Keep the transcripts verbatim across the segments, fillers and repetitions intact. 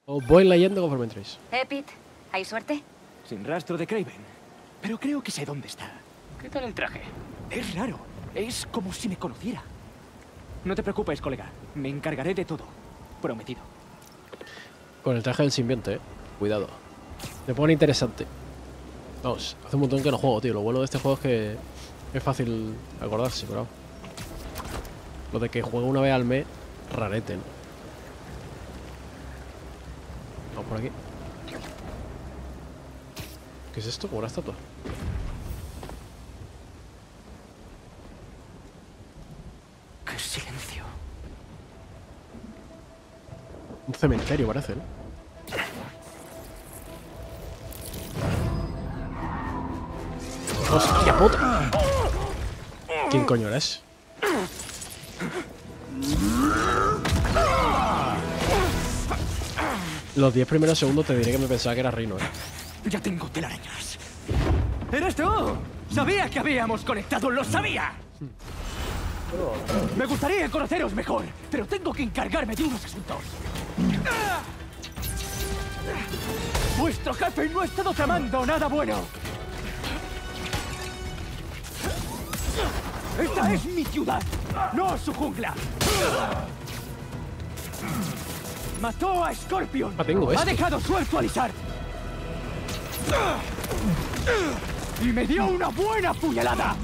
Os voy leyendo conforme entréis. ¿Eh, Pete? ¿Hay suerte? Sin rastro de Kraven. Pero creo que sé dónde está. ¿Qué tal el traje? Es raro. Es como si me conociera. No te preocupes, colega. Me encargaré de todo. Prometido. Con el traje del simbionte, eh. Cuidado. Me pone interesante. Vamos, hace un montón que no juego, tío. Lo bueno de este juego es que es fácil acordarse, pero... Lo de que juego una vez al mes, rarete, ¿no? Vamos por aquí. ¿Qué es esto? Como una estatua. ¡Qué silencio! Un cementerio parece, ¿no? ¡Hostia puta! ¿Quién coño eres? Los diez primeros segundos te diré que me pensaba que era Reino, ¿eh? Ya tengo telarañas. ¡Eres tú! ¡Sabía que habíamos conectado! ¡Lo sabía! Me gustaría conoceros mejor, pero tengo que encargarme de unos asuntos. Vuestro jefe no ha estado tramando nada bueno. Esta es mi ciudad, no su jungla. Mató a Scorpion. Ah, tengo esto. Ha dejado suelto a Lizard. Y me dio una buena puñalada.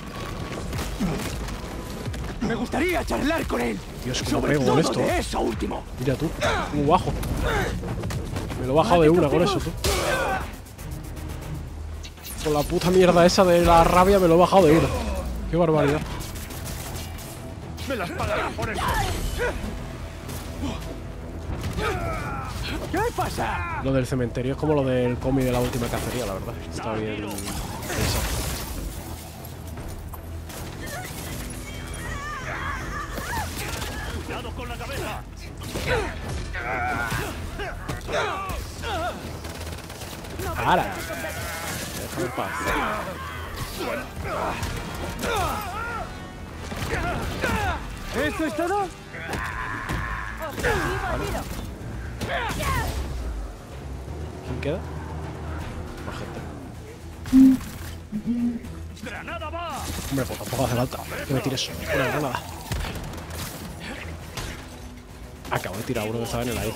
Me gustaría charlar con él. Dios, cómo sobre pego todo con esto. de eso último. Mira tú, como bajo. Me lo he bajado de una con eso, tú. Con la puta mierda esa de la rabia me lo he bajado de una. Qué barbaridad. ¡Me las pagarás por eso! ¿Qué pasa? Lo del cementerio es como lo del cómic de la última cacería, la verdad. Está bien pensado. ¡Cuidado con la cabeza! ¡Para! Déjame en paz. ¿Esto es todo? ¿Quién queda? Más gente. ¡Granada va! Hombre, pues tampoco hace falta que me tires una granada. Acabo de tirar uno que estaba en el aire.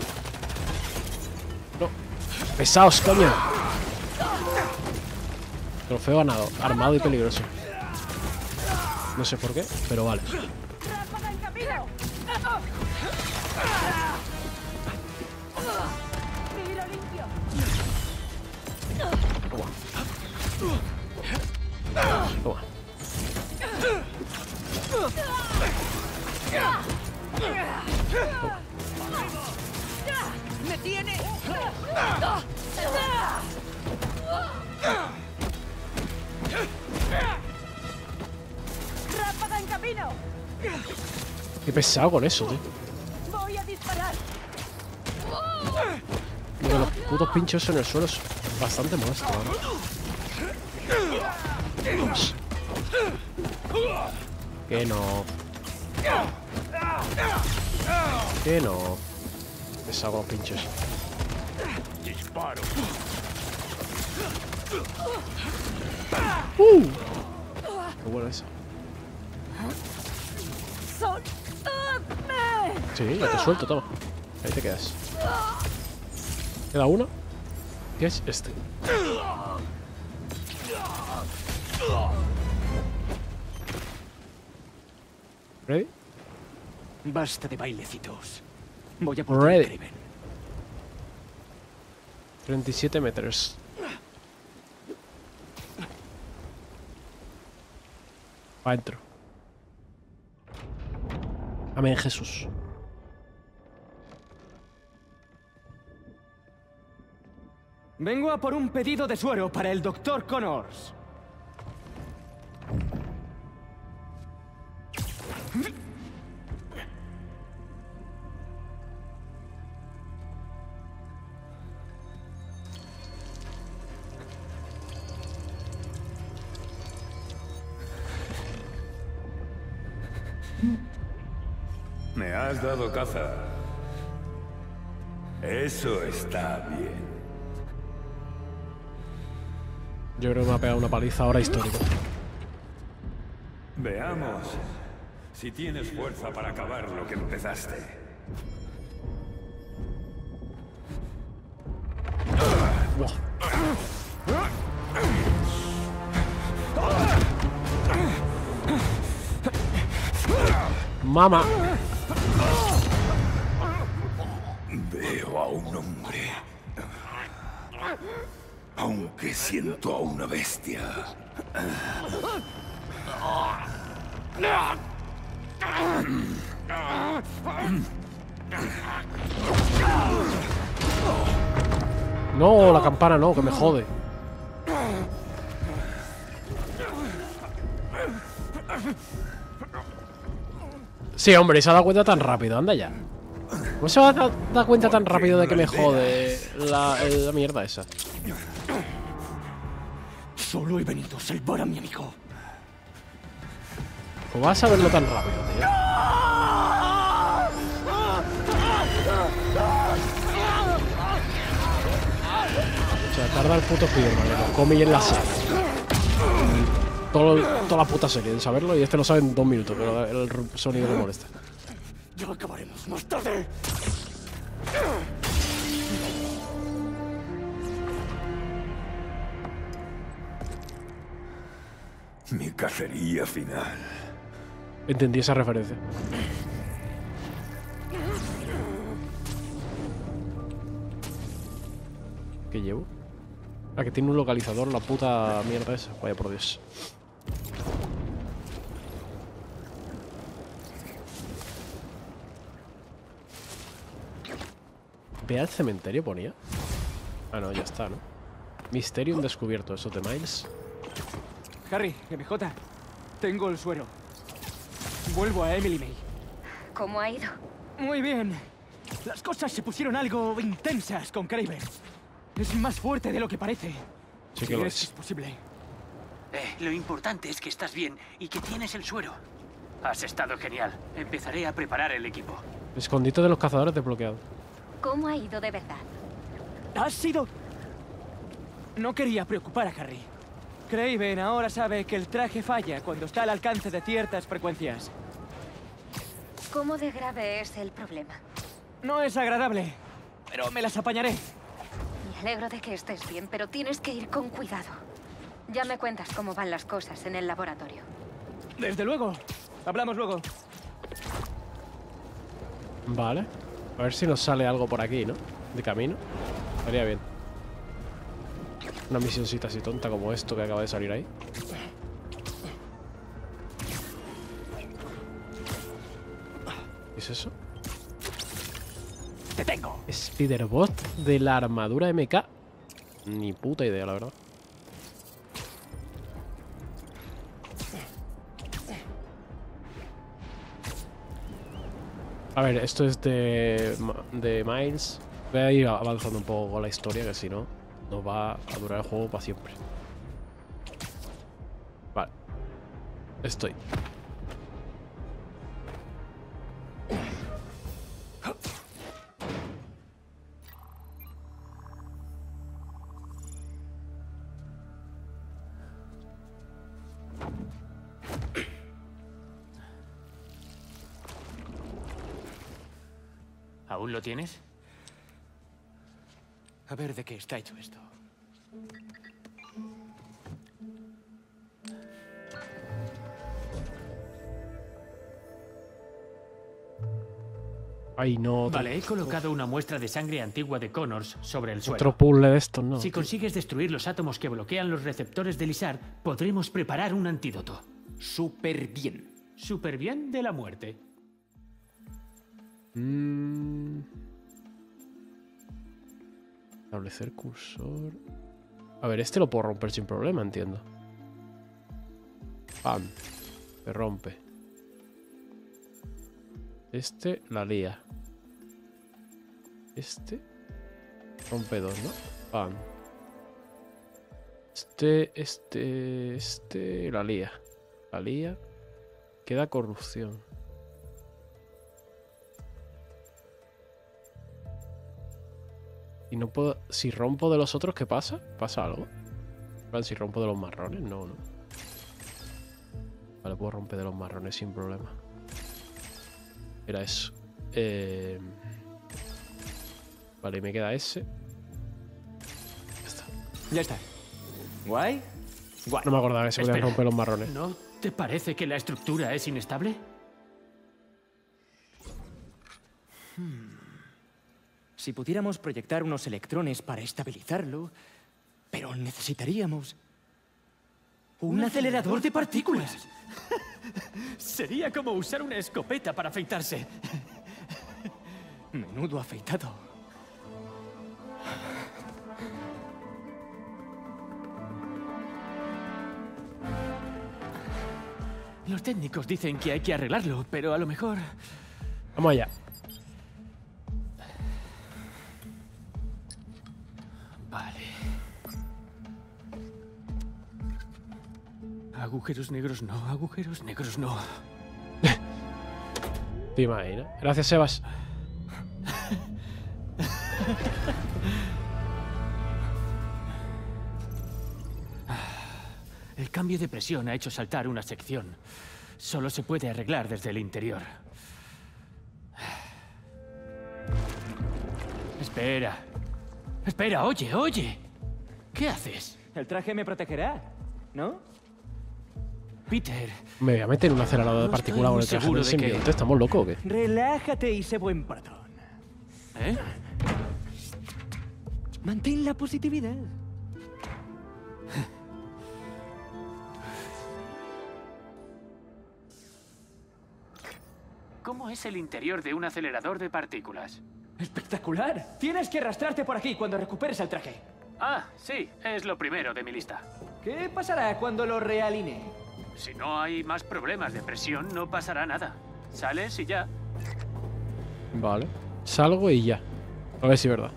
No. Pesaos, coño. Trofeo ganado. Armado y peligroso. No sé por qué, pero vale. Toma. Toma. ¡Me tiene! ¡Ráfaga en camino! Qué pesado con eso, tío. ¡Voy a disparar! Lo de los putos pinchos en el suelo es bastante molesto, ¿verdad? Vamos. Que no. Que no. Pesado con los pinchos. ¡Disparo! ¡Uh! Qué bueno eso. ¡Soltadme! Sí, ya te suelto, toma. Ahí te quedas. Queda uno. ¿Qué es este? ¿Ready? Basta de bailecitos. Voy a por Ready. Kraven. treinta y siete metros. Pa' adentro. Amén, Jesús. Vengo a por un pedido de suero para el doctor Connors. Me has dado caza. Eso está bien. Yo creo que me ha pegado una paliza ahora histórica. Veamos si tienes fuerza para acabar lo que empezaste. Buah. Mama. Veo a un hombre. Aunque siento a una bestia. No, la campana no, que me jode. Sí, hombre, se ha dado cuenta tan rápido, anda ya. ¿Cómo se va a da- dar cuenta tan rápido de que me jode la, la mierda esa? Solo he venido a salvar a mi amigo. ¿Cómo vas a verlo tan rápido, tío? O sea, tarda el puto Spiderman, lo come y en la sala. Todo, toda la puta serie en saberlo y este lo sabe en dos minutos, pero el sonido le molesta. Ya acabaremos más tarde. Mi cacería final. Entendí esa referencia. ¿Qué llevo? Ah, que tiene un localizador la puta mierda esa. Vaya por Dios. Ve al cementerio, ponía. Ah, no, ya está, ¿no? Misterium descubierto, eso de Miles. Harry, M J, tengo el suero. Vuelvo a Emily May. ¿Cómo ha ido? Muy bien. Las cosas se pusieron algo intensas con Kraven. Es más fuerte de lo que parece. Sí que Si lo es es. posible. Eh, lo importante es que estás bien y que tienes el suero. Has estado genial. Empezaré a preparar el equipo. Escondite de los cazadores desbloqueado. ¿Cómo ha ido de verdad? ¿Has sido...? No quería preocupar a Harry. Kraven ahora sabe que el traje falla cuando está al alcance de ciertas frecuencias. ¿Cómo de grave es el problema? No es agradable, pero me las apañaré. Me alegro de que estés bien, pero tienes que ir con cuidado. Ya me cuentas cómo van las cosas en el laboratorio. Desde luego. Hablamos luego. Vale. A ver si nos sale algo por aquí, ¿no? De camino. Estaría bien. Una misioncita así tonta como esto que acaba de salir ahí. ¿Qué es eso? ¡Te tengo! Spiderbot de la armadura M K. Ni puta idea, la verdad. A ver, esto es de, de Miles. Voy a ir avanzando un poco con la historia, que si no, nos va a durar el juego para siempre. Vale. Estoy. ¿Aún lo tienes? A ver de qué está hecho esto. Ay, no. Otro, Vale, he colocado una muestra de sangre antigua de Connors sobre el suelo. otro puzzle de estos, ¿no? Si consigues destruir los átomos que bloquean los receptores de Lizard, podremos preparar un antídoto. Súper bien. Súper bien de la muerte. Mm. Establecer cursor. A ver, este lo puedo romper sin problema, entiendo. Pam. Se rompe. Este la lía. Este rompe dos, ¿no? Pam. Este, este, este la lía. La lía. Queda corrupción. Y no puedo... Si rompo de los otros, ¿qué pasa? ¿Pasa algo? Vale, si rompo de los marrones, no, no. Vale, puedo romper de los marrones sin problema. Era eso. Eh... Vale, me queda ese. Ya está. Ya está. ¿Guay? Guay. No me acordaba que se podían Espera. romper los marrones. ¿No te parece que la estructura es inestable? Si pudiéramos proyectar unos electrones para estabilizarlo, pero necesitaríamos un, acelerador de partículas. Sería como usar una escopeta para afeitarse. Menudo afeitado. Los técnicos dicen que hay que arreglarlo, pero a lo mejor... Vamos allá. Vale. Agujeros negros no, agujeros negros no. Te imaginas. Gracias, Sebas. El cambio de presión ha hecho saltar una sección. Solo se puede arreglar desde el interior. Espera. Espera, oye, oye. ¿Qué haces? El traje me protegerá, ¿no? Peter, Me voy a meter en un acelerador de No estoy partículas con muy el traje seguro del de que- simbionte. ¿Estamos locos o qué? Relájate y sé buen patrón. ¿eh? Mantén la positividad. ¿Cómo es el interior de un acelerador de partículas? ¡Espectacular! Tienes que arrastrarte por aquí cuando recuperes el traje. Ah, sí, es lo primero de mi lista. ¿Qué pasará cuando lo realinee? Si no hay más problemas de presión, no pasará nada. Sales y ya. Vale. Salgo y ya. A ver si es verdad.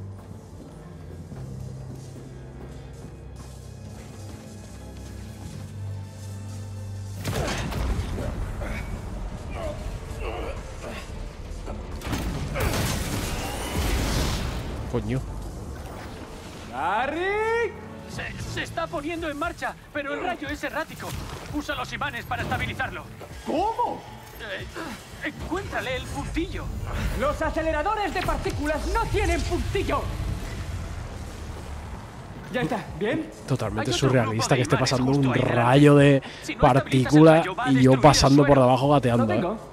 Coño. ¡Harry! Se, se está poniendo en marcha, pero el rayo es errático. Usa los imanes para estabilizarlo. ¿Cómo? Eh, encuéntrale el puntillo. Los aceleradores de partículas no tienen puntillo. Ya está, ¿bien? Totalmente Hay otro surrealista grupo de que esté imanes pasando justo un ahí delante. rayo de Si no partícula estabilizas el rayo, va a y yo destruir el pasando por suelo. debajo Lo gateando. ¿eh? tengo.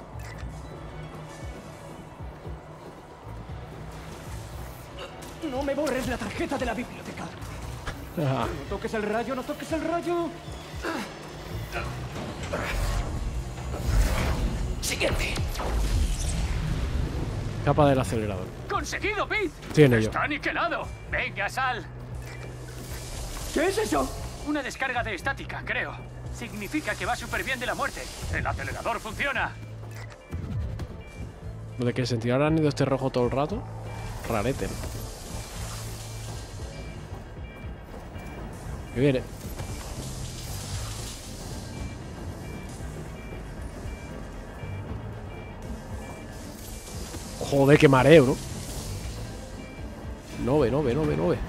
No me borres la tarjeta de la biblioteca. Ah, No toques el rayo, no toques el rayo. Siguiente. capa del acelerador. ¡Conseguido, Pete! Sí, en ello. ¡Está aniquilado! ¡Venga, sal! ¿Qué es eso? Una descarga de estática, creo. Significa que va súper bien de la muerte. ¡El acelerador funciona! Lo de que el sentido arácnido esté rojo todo el rato. Rarete. Que viene. Joder, qué mareo, ¿no? No ve, no ve, no ve, no ve.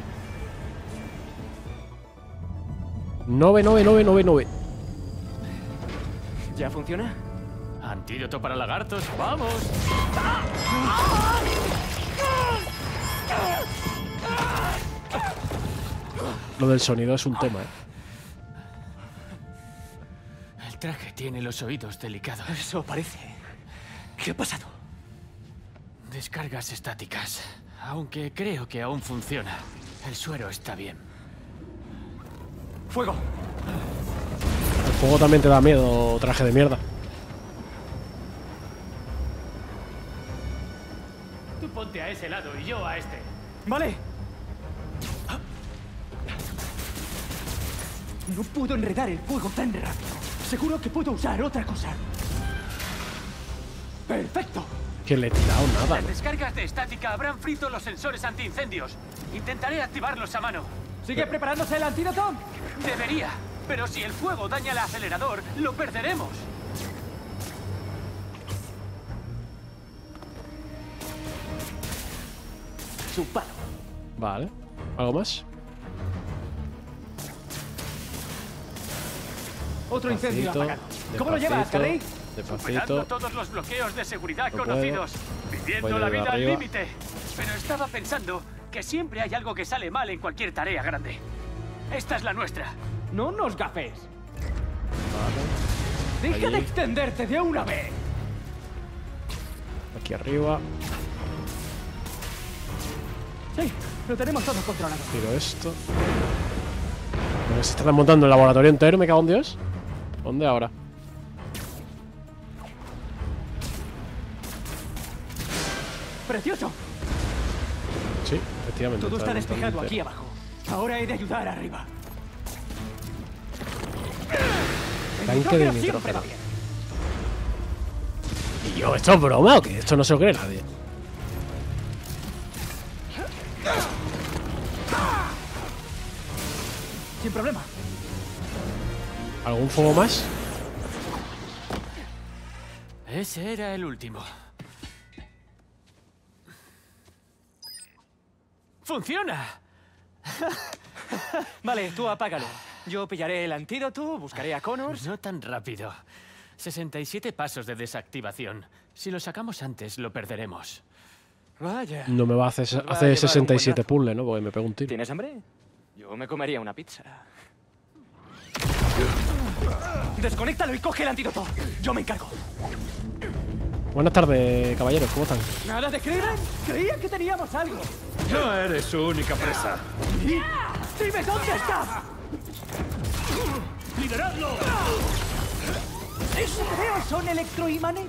No ve, no ve, no ve, no ve, no ve. ¿Ya funciona? Antídoto para lagartos, ¡vamos! Lo del sonido es un tema, ¿eh? El traje tiene los oídos delicados. Eso parece. ¿Qué ha pasado? Descargas estáticas. Aunque creo que aún funciona. El suero está bien. ¡Fuego! El fuego también te da miedo, traje de mierda. Tú ponte a ese lado y yo a este. ¡Vale! No puedo enredar el fuego tan rápido. Seguro que puedo usar otra cosa. ¡Perfecto! Que le he tirado nada, Las ¿no? descargas de estática habrán frito los sensores antiincendios. Intentaré activarlos a mano. ¿Sigue preparándose el antídoto? Debería. Pero si el fuego daña el acelerador, lo perderemos. Chupado. Vale. ¿Algo más? Otro incendio Despacito, apagado. ¿Cómo lo llevas, despacito, Carrey? Superando Despacito. todos los bloqueos de seguridad No conocidos. Voy Viviendo de la vida al arriba. límite. Pero estaba pensando que siempre hay algo que sale mal en cualquier tarea grande. Esta es la nuestra. No nos gafes. Vale. Deja Allí. de extenderte de una vez. Aquí arriba. Sí, lo tenemos todo controlado. Tiro esto. Bueno, se está desmontando el laboratorio entero, me cago en Dios. ¿Dónde ahora? ¡Precioso! Sí, efectivamente. Todo está desmontando despejado aquí entero. abajo. Ahora he de ayudar arriba. El Tanque de nitrógeno siempre nitrógeno. va bien. ¿Y yo, esto es broma o qué? Esto no se lo cree nadie. Sin problema. ¿Algún fuego más? Ese era el último. ¡Funciona! Vale, tú apágalo. Yo pillaré el antídoto, buscaré a Connors. No tan rápido. sesenta y siete pasos de desactivación. Si lo sacamos antes, lo perderemos. Vaya. No me va a hacer, Nos va a hacer llevar un sesenta y siete buenazo. puzzles, ¿no? Porque me pego un tiro. ¿Tienes hambre? Yo me comería una pizza. Desconéctalo y coge el antídoto. Yo me encargo. Buenas tardes, caballeros. ¿Cómo están? ¿Nada de Kraven? Creía que teníamos algo. No eres su única presa. ¡Dime dónde está! ¡Lideradlo! ¿Eso que veo son electroimanes?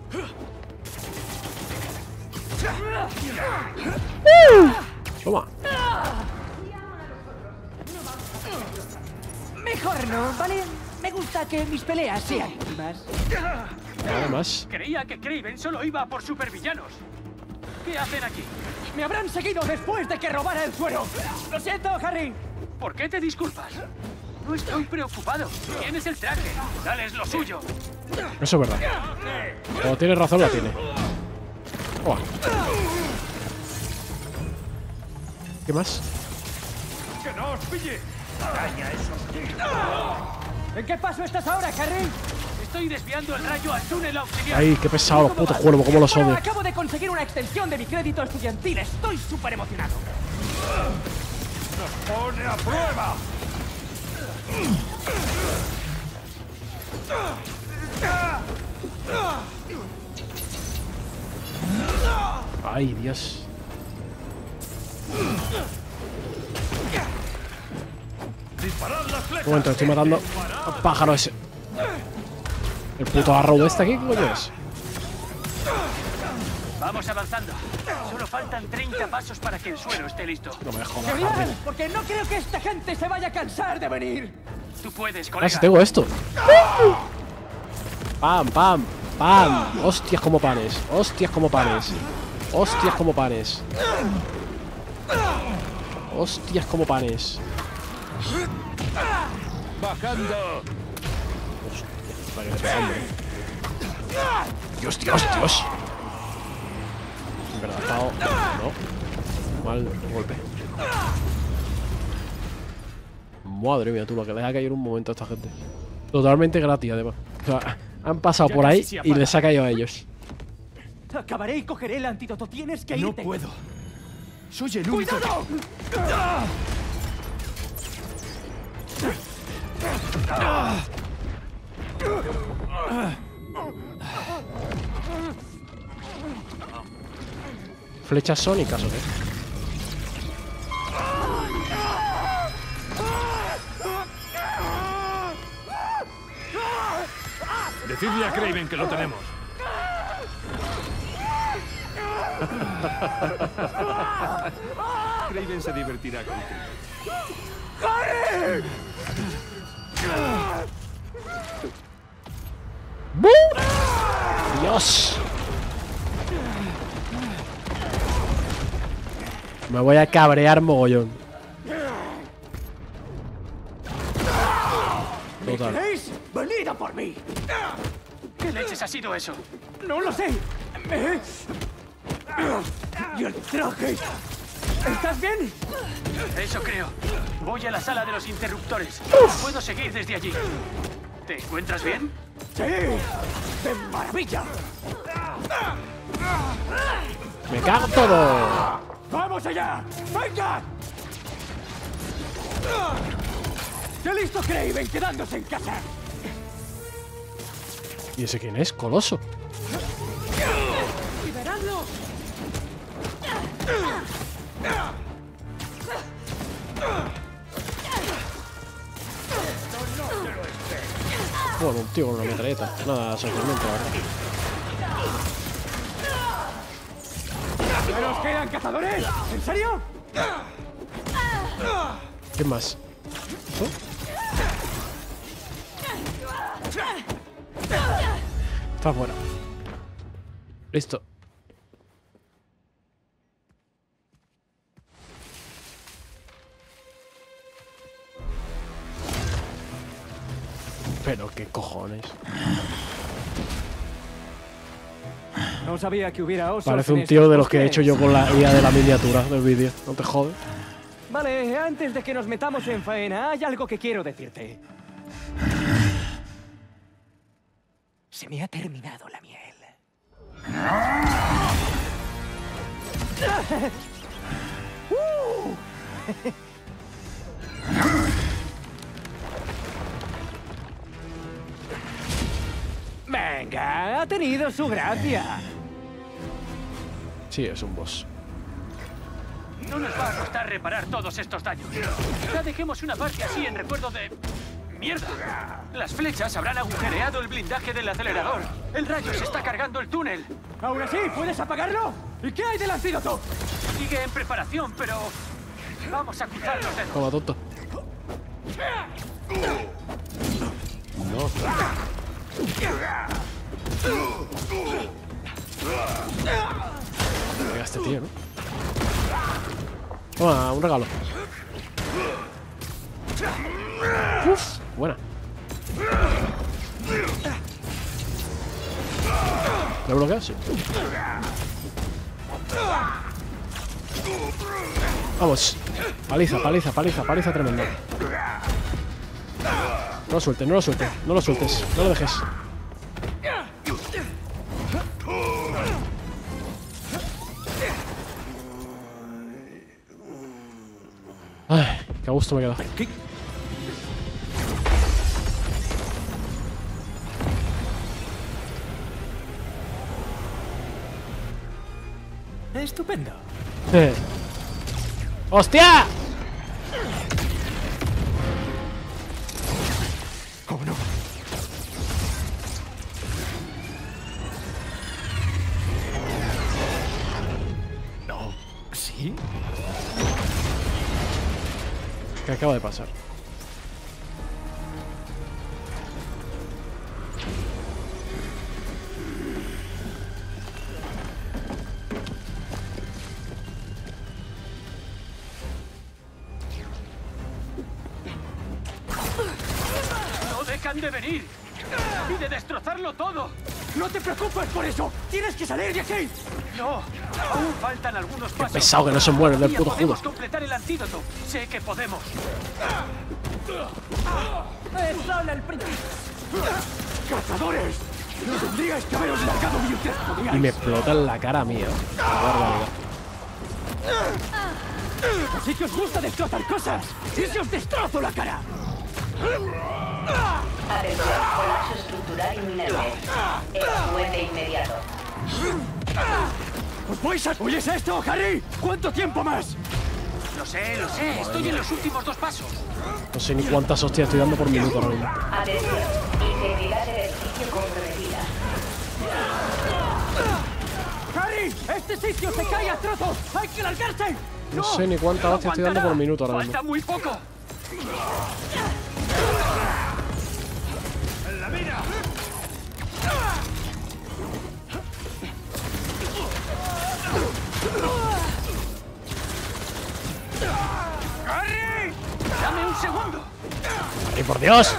Toma. Mejor no, ¿vale? Me gusta que mis peleas sean íntimas. Nada más. Creía que Kraven solo iba a por supervillanos. ¿Qué hacen aquí? Me habrán seguido después de que robara el suero. Lo siento, Harry. ¿Por qué te disculpas? No estoy preocupado. Tienes el traje. Dale, es lo suyo. Eso es verdad. Cuando tiene razón, la tiene. Oh. ¿Qué más? ¡Que no os pille! ¡Daña esos! ¿En qué paso estás ahora, Harry? Estoy desviando el rayo al túnel auxiliar. Ay, qué pesado los putos cuervos, cómo los Bueno, odio. acabo de conseguir una extensión de mi crédito estudiantil. Estoy súper emocionado. ¡Nos pone a prueba! Ay, Dios. ¡Disparad las flechas! Un momento, estoy matando al pájaro ese. El puto Arrow de este aquí, ¿qué coño es? Vamos avanzando. Solo faltan treinta pasos para que el suelo esté listo. No me jodas. ¡Genial! Porque no creo que esta gente se vaya a cansar de venir. Tú puedes, Ah, colega. si tengo esto. Pam, pam, pam. Hostias como panes. Hostias como panes. Hostias como panes. Hostias como panes. ¡Bajando! Vale, le pegando. Dios, Dios, Dios. En verdad, ha estado. No. Mal golpe. Madre mía, tú, lo que le ha caído en un momento a esta gente. Totalmente gratis, además. O sea, han pasado Ya por casi ahí se y apaga. les ha caído a ellos. Acabaré y cogeré el antídoto. Tienes que No irte. puedo. Soy el único. ¡Cuidado! Flechas sónicas, ¿o qué? Decidle a Kraven que lo tenemos. Kraven se divertirá contigo. ¡Dios! Me voy a cabrear mogollón. Total. ¿Queréis? ¡Venid a por mí! ¿Qué leches ha sido eso? ¡No lo sé! Me... ¡Y el traje! ¿Estás bien? Eso creo. Voy a la sala de los interruptores. Puedo seguir desde allí. ¿Te encuentras bien? ¡Sí! ¡De maravilla! ¡Me cago en todo! ¡Vamos allá! ¡Venga! ¡Ya listo, Kraven, quedándose en casa! ¿Y ese quién es? Coloso. ¡Liberadlo! Bueno, un tío con una metralleta. Nada sorprendente, la verdad. ¿Ya nos quedan cazadores? ¿En serio? ¿Qué más? ¿Oh? Está fuera. Listo. Pero qué cojones. No sabía que hubiera osos. Parece en un tío estos de los que he hecho yo bosques. con la I A de la miniatura del vídeo. No te jodes. Vale, antes de que nos metamos en faena, hay algo que quiero decirte. Se me ha terminado la miel. ¡Uh! Venga, ha tenido su gracia. Sí, es un boss. No nos va a costar reparar todos estos daños. Ya dejemos una parte así en recuerdo de... ¡Mierda! Las flechas habrán agujereado el blindaje del acelerador. El rayo se está cargando el túnel. ¿Aún así puedes apagarlo? ¿Y qué hay del antídoto? Sigue en preparación, pero... Vamos a cruzar los dedos. Toma, tonto. No. Venga, este tío, ¿no? Toma, un regalo. Uf, buena. ¿Lo bloqueo? Sí. Vamos. Paliza, paliza, paliza, paliza tremenda. No lo sueltes, no lo sueltes, no lo sueltes, no lo dejes. Ay, qué a gusto me queda. Estupendo. Eh. ¡Hostia! ¿Cómo no? No. ¿Sí? ¿Qué acaba de pasar? ¡No dejan de venir! ¡Y de destrozarlo todo! ¡No te preocupes por eso! ¡Tienes que salir de aquí! ¡No! Aún faltan algunos pasos. Pesado que no se muere del puto Podemos judo. completar el antídoto. Sé que podemos. ¡Es solo el principio! ¡Cazadores! ¡No tendríais que haberos largado mientras podíais! Y me explota en la cara mía. Qué barbaridad. ¡Así que os gusta destrozar cosas! ¡Y si os destrozo la cara! Atención, colapso estructural inminente. Evacuate inmediato. ¿Os vais a... ¿Oyes esto, Harry? ¿Cuánto tiempo más? Lo sé, lo sé. Estoy en los últimos dos pasos. No sé ni cuántas hostias estoy dando por minuto ahora mismo. Atención, integridad del edificio comprometida. ¡Harry! ¡Este sitio se cae a trozos! ¡Hay que largarse! No sé ni cuántas hostias estoy dando por minuto ahora mismo. Falta muy poco. ¡En la mira! ¡Harry! ¡Dame un segundo! ¡Y por Dios!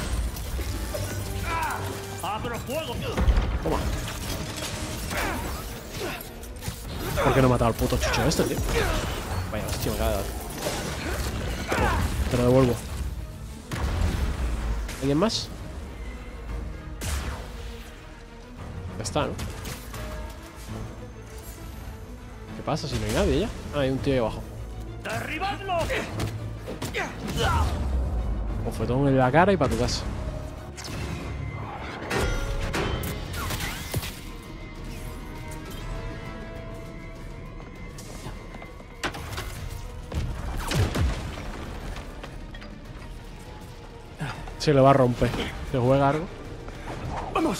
¡Abro fuego! Toma. ¿Por qué no he matado al puto chucho este, tío? Vaya Hostia, me cae. Oh, te lo devuelvo. ¿Alguien más? Ya está, ¿no? ¿Qué pasa si no hay nadie ya? Ah, hay un tío ahí abajo. ¡Derribadlo! Bofetón en la cara y para tu casa. Se le va a romper. ¿Se juega algo? ¡Vamos!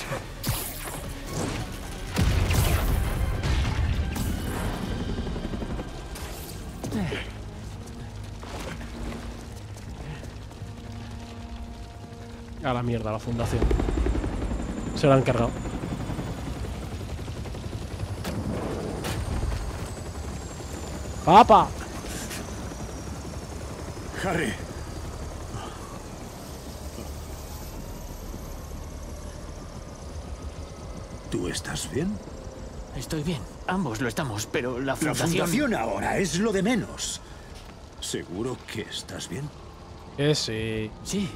A la mierda, la fundación. Se la han cargado. ¡Papa! Harry. ¿Tú estás bien? Estoy bien. Ambos lo estamos, pero la La fundación... fundación ahora es lo de menos. ¿Seguro que estás bien? Que sí. Sí.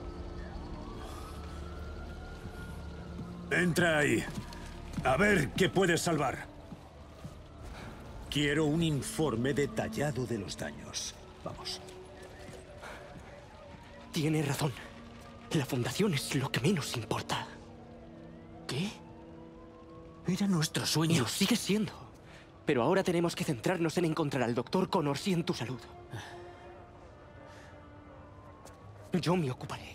Entra ahí. A ver qué puedes salvar. Quiero un informe detallado de los daños. Vamos. Tiene razón. La fundación es lo que menos importa. ¿Qué? Era nuestro Y sueño. lo sigue siendo. Pero ahora tenemos que centrarnos en encontrar al doctor Connors y en tu salud. Yo me ocuparé.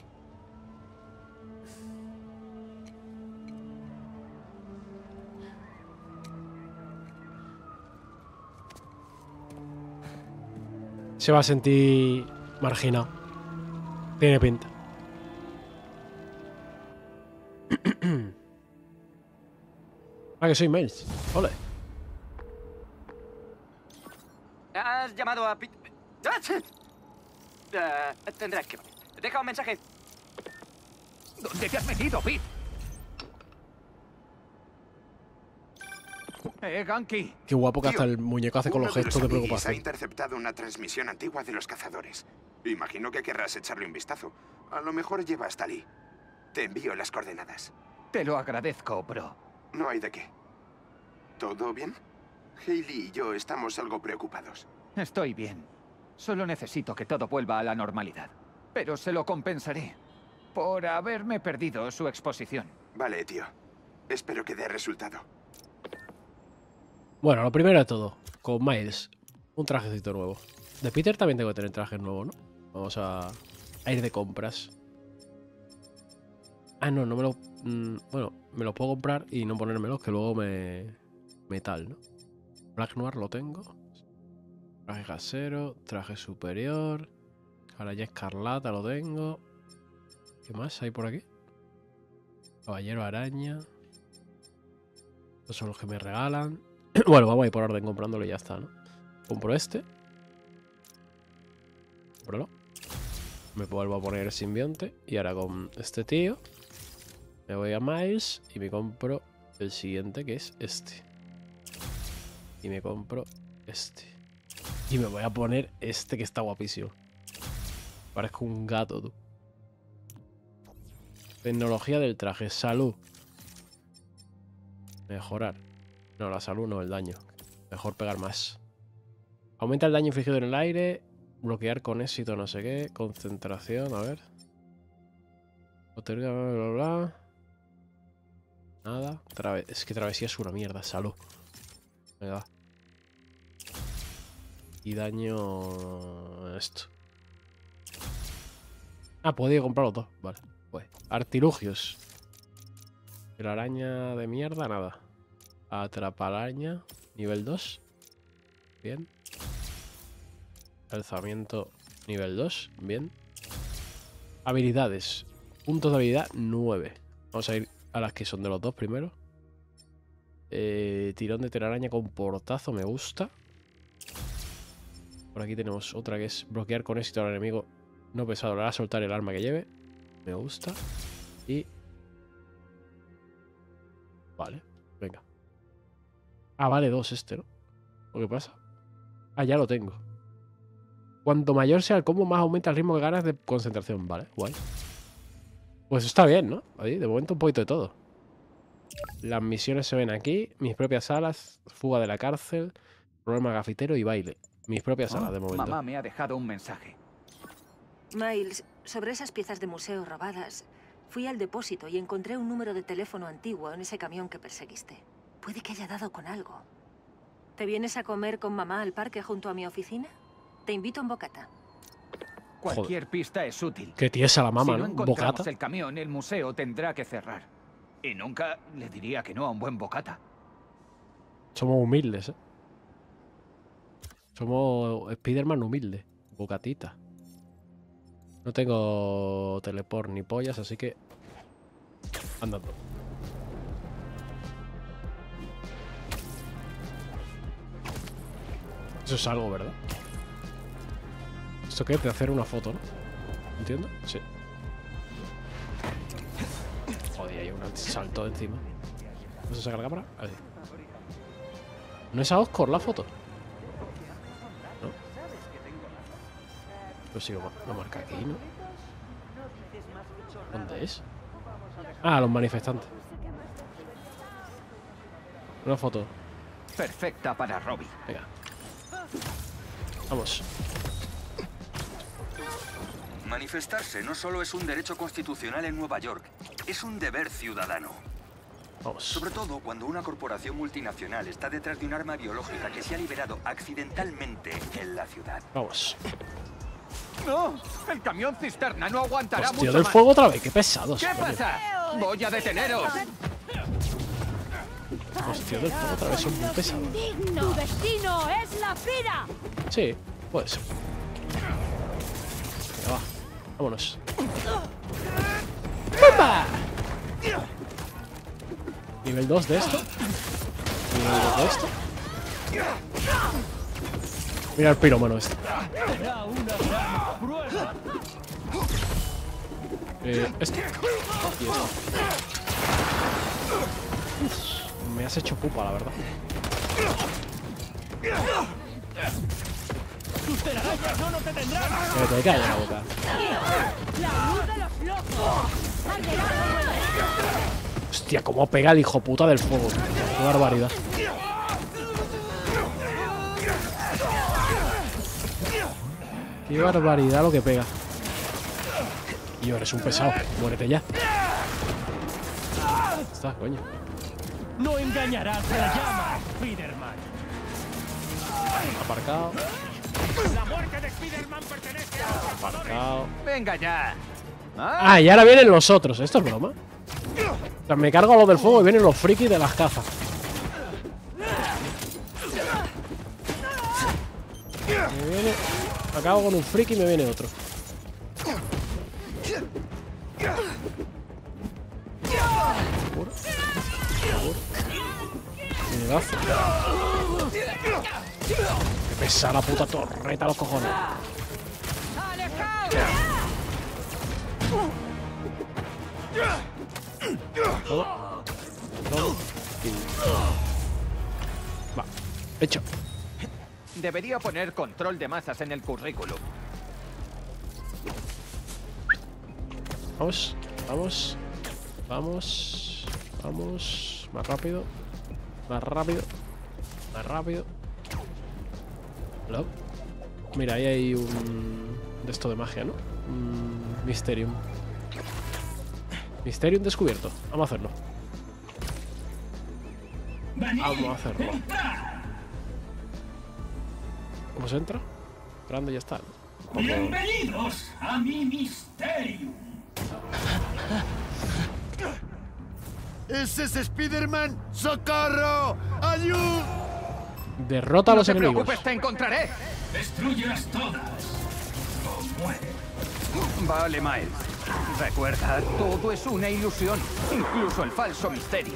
Se va a sentir marginado. Tiene pinta. Ah, que soy Miles. Ole. Has llamado a Pit... Uh, tendrás que... Deja un mensaje. ¿Dónde te has metido, Pete? Eh, Ganky. Qué guapo que Tío, hasta el muñeco hace con Uno los de gestos de amiguis ha preocupación. interceptado una transmisión antigua de los cazadores. Imagino que querrás echarle un vistazo. A lo mejor lleva hasta allí. Te envío las coordenadas. Te lo agradezco, bro. No hay de qué. ¿Todo bien? Hailey y yo estamos algo preocupados. Estoy bien. Solo necesito que todo vuelva a la normalidad. Pero se lo compensaré por haberme perdido su exposición. Vale, tío. Espero que dé resultado. Bueno, lo primero de todo, con Miles, un trajecito nuevo. De Peter también tengo que tener trajes nuevos, ¿no? Vamos a, a ir de compras. Ah, no, no me lo... Mmm, bueno, me lo puedo comprar y no ponérmelos, que luego me... Metal, ¿no? Black Noir lo tengo. Traje casero, traje superior. Ahora ya escarlata lo tengo. ¿Qué más hay por aquí? Caballero araña. Estos son los que me regalan. Bueno, vamos a ir por orden comprándolo y ya está, ¿no? Compro este. Cómpralo. Me vuelvo a poner el simbionte. Y ahora con este tío me voy a Miles y me compro el siguiente, que es este. Y me compro este. Y me voy a poner este que está guapísimo. Parezco un gato, tú. Tecnología del traje. Salud. Mejorar. No, la salud no, el daño. Mejor pegar más. Aumenta el daño infligido en el aire. Bloquear con éxito, no sé qué. Concentración, a ver. Otorga, bla, bla, bla. Nada. Trave... Es que travesía es una mierda. Salud. Venga. Y daño... Esto. Ah, podía comprar los dos. Vale. Pues. Artilugios. El araña de mierda, nada. Atraparaña. Nivel dos. Bien. Alzamiento nivel dos. Bien. Habilidades. Puntos de habilidad nueve. Vamos a ir a las que son de los dos primero. Eh, tirón de telaraña con portazo. Me gusta. Por aquí tenemos otra que es bloquear con éxito al enemigo no pesado. Le hará soltar el arma que lleve. Me gusta. Y... Vale. Venga. Ah, vale dos este, ¿no? ¿O qué pasa? Ah, ya lo tengo. Cuanto mayor sea el combo, más aumenta el ritmo que ganas de concentración. Vale, guay. Pues está bien, ¿no? Ahí, de momento un poquito de todo. Las misiones se ven aquí. Mis propias salas, fuga de la cárcel, problema gafitero y baile. Mis propias salas, de momento. Mamá me ha dejado un mensaje. Miles, sobre esas piezas de museo robadas, fui al depósito y encontré un número de teléfono antiguo en ese camión que perseguiste. Puede que haya dado con algo. ¿Te vienes a comer con mamá al parque junto a mi oficina? Te invito en bocata. Cualquier pista es útil. Qué tiesa la mamá, si no ¿no? encontramos Bocata. el camión, el museo tendrá que cerrar. Y nunca le diría que no a un buen bocata. Somos humildes, ¿eh? Somos Spiderman humilde. Bocatita. No tengo teleport ni pollas, así que... andando. Eso es algo, ¿verdad? ¿Esto qué es? De hacer una foto, ¿no? ¿Entiendo? Sí. Joder, hay un salto encima. ¿No se saca la cámara? Ahí. ¿No es a Oscar la foto? ¿No? Pues sí, lo marca aquí, ¿no? ¿Dónde es? Ah, los manifestantes. Una foto. Perfecta para Robbie. Venga. Vamos. Manifestarse no solo es un derecho constitucional en Nueva York, es un deber ciudadano. Vamos. Sobre todo cuando una corporación multinacional está detrás de un arma biológica que se ha liberado accidentalmente en la ciudad. Vamos. ¡No! El camión cisterna no aguantará Hostia, mucho del más. fuego otra vez. Qué pesados. ¿Qué coño. pasa? ¡Voy a deteneros! Hostia, del fuego otra vez son muy pesados. ¡Tu destino es la pira! Sí, puede ser. Venga, va. Vámonos. ¡Pumba! Nivel dos de esto. Nivel dos de esto. Mira el pirómano este. Eh, esto. Y esto. Uf, me has hecho pupa, la verdad. ¡Tus telarañas no nos detendrán! Que te cae en la boca. ¡La luz de los locos! Hostia, cómo pega el hijo puta del fuego. Qué barbaridad. Qué barbaridad lo que pega. Tío, eres un pesado. Muérete ya. Está, coño. ¡No engañarás a la llama, Spiderman! Aparcado. ¡La muerte de Spiderman pertenece a los cazadores! Aparcado. ¡Venga ya! Ah, y ahora vienen los otros. ¿Esto es broma? O sea, me cargo a los del fuego y vienen los frikis de las cazas. Me viene... Acabo con un friki y me viene otro. Seguro. Seguro. Miedazo. Que pesa la puta torreta los cojones. Todo. Todo. Va. Hecho. Debería poner control de masas en el currículum. Vamos. Vamos. Vamos. Vamos. Más rápido. Más rápido. Más rápido. Hello. Mira, ahí hay un... de esto de magia, ¿no? Un Mysterium. Mysterium descubierto. Vamos a hacerlo. Vamos a hacerlo. ¿Cómo se entra? Entrando y ya está. ¿No? Bienvenidos a mi Mysterium. ¡Ese es Spiderman! ¡Socorro! ¡Ayuda! Derrota a los no te enemigos. preocupes, te encontraré. Destrúyelas todas. O muere. Vale, Miles. Recuerda, todo es una ilusión. Incluso el falso misterio.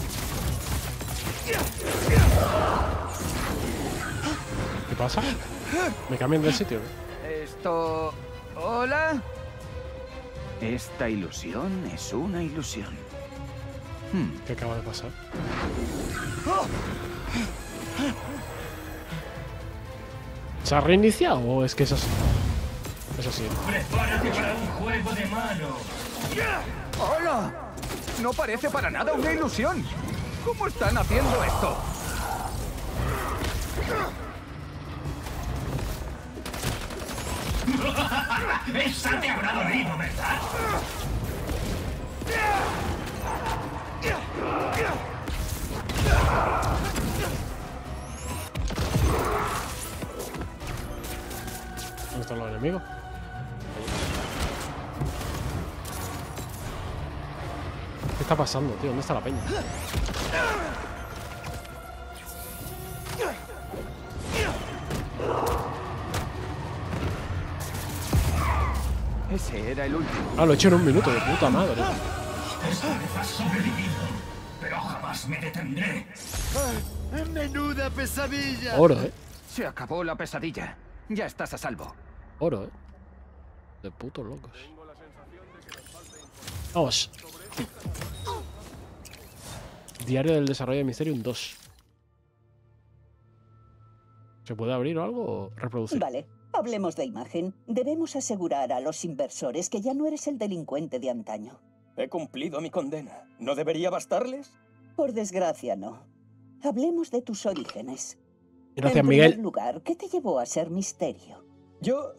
¿Qué pasa? ¿Me cambian de sitio? Esto... ¿Hola? Esta ilusión es una ilusión. Hmm. ¿Qué acaba de pasar? ¿Se ha reiniciado o es que es así? Es así. ¡Prepárate para un juego de mano! ¡Hola! No parece para nada una ilusión. ¿Cómo están haciendo esto? ¡Esa te habrá dolido, ¿verdad? ¿Dónde están los enemigos? ¿Qué está pasando, tío? ¿Dónde está la peña? Ese era el último. Ah, lo he hecho en un minuto, de puta madre. Esta vez has sobrevivido, pero jamás me detendré. Ah, ¡menuda pesadilla! Oro, eh. Se acabó la pesadilla. Ya estás a salvo. Oro, eh. De putos locos. Vamos. Diario del desarrollo de Mysterium dos. ¿Se puede abrir o algo o reproducir? Vale, hablemos de imagen. Debemos asegurar a los inversores que ya no eres el delincuente de antaño. He cumplido mi condena. ¿No debería bastarles? Por desgracia, no. Hablemos de tus orígenes. Gracias, en Miguel. primer lugar, ¿qué te llevó a ser Misterio? Yo...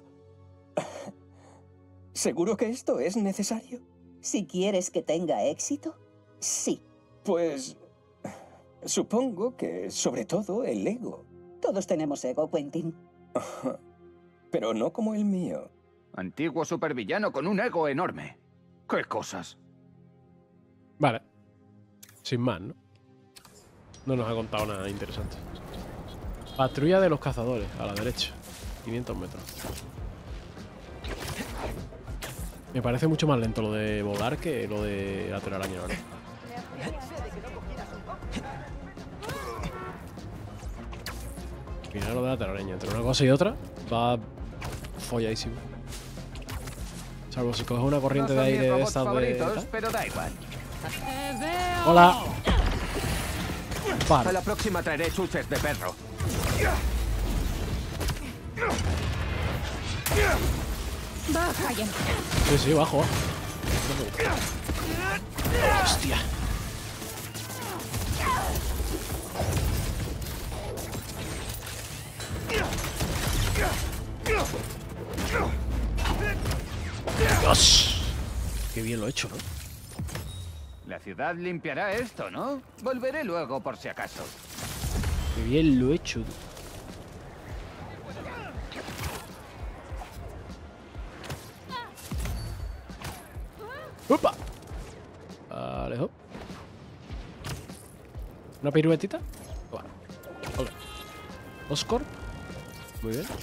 ¿Seguro que esto es necesario? Si quieres que tenga éxito, sí. Pues... supongo que, sobre todo, el ego. Todos tenemos ego, Quentin. Pero no como el mío. Antiguo supervillano con un ego enorme. ¡Qué cosas! Vale. Sin más, ¿no? No nos ha contado nada interesante. Patrulla de los cazadores, a la derecha. quinientos metros. Me parece mucho más lento lo de volar que lo de la telaraña, ¿vale? Mira lo de la telaraña. Entre una cosa y otra va folladísimo. Salvo si coges una corriente No de son aire mis de robots estas de... favoritos, tal. pero da igual. Hola. Vale. A la próxima traeré chuches de perro. Baja ya. Sí, sí, bajo, bajo. Hostia. Dios. Qué bien lo he hecho, ¿no? La ciudad limpiará esto, ¿no? Volveré luego por si acaso. Qué bien lo he hecho. ¡Opa! Alejo. ¿Una piruetita? Bueno. Ok. Oscorp. Muy bien.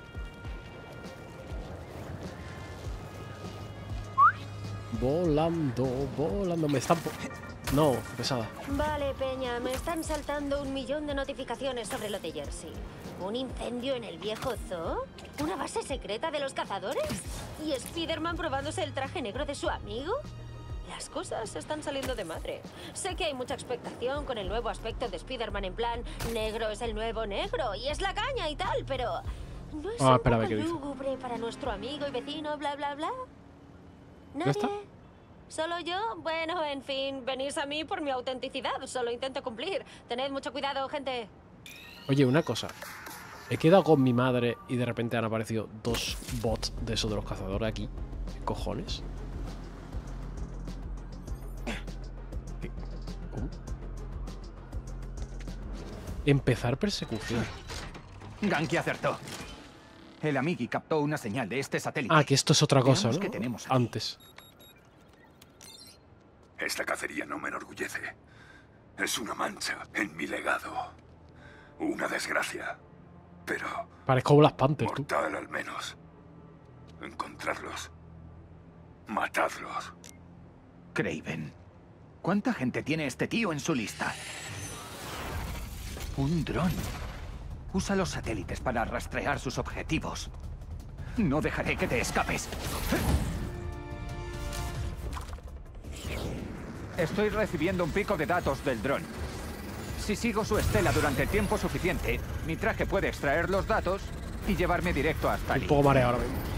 Volando, volando. Me estampo. No, pesada. Vale, Peña, me están saltando un millón de notificaciones sobre lo de Jersey. ¿Un incendio en el viejo zoo? ¿Una base secreta de los cazadores? ¿Y Spider-Man probándose el traje negro de su amigo? Las cosas están saliendo de madre. Sé que hay mucha expectación con el nuevo aspecto de Spider-Man en plan negro es el nuevo negro y es la caña y tal, pero... ¿No es Ah, un espera, a ver poco qué dice. lúgubre para nuestro amigo y vecino, bla, bla, bla? ¿Ya ¿Nadie? está? ¿Solo yo? Bueno, en fin, venís a mí por mi autenticidad. Solo intento cumplir. Tened mucho cuidado, gente. Oye, una cosa. He quedado con mi madre y de repente han aparecido dos bots de esos de los cazadores aquí. ¿Qué cojones? ¿Cómo? Empezar persecución. Ganke acertó. El Amigui captó una señal de este satélite. Ah, que esto es otra cosa, Veamos ¿no? qué tenemos aquí. Antes. Esta cacería no me enorgullece. Es una mancha en mi legado. Una desgracia. Pero... Parezco Black Panther, tú. mortal al menos. Encontrarlos. Matadlos. Kraven. ¿Cuánta gente tiene este tío en su lista? Un dron. Usa los satélites para rastrear sus objetivos. No dejaré que te escapes. Estoy recibiendo un pico de datos del dron. Si sigo su estela durante el tiempo suficiente, mi traje puede extraer los datos y llevarme directo hasta allí. Un poco mareado ahora mismo.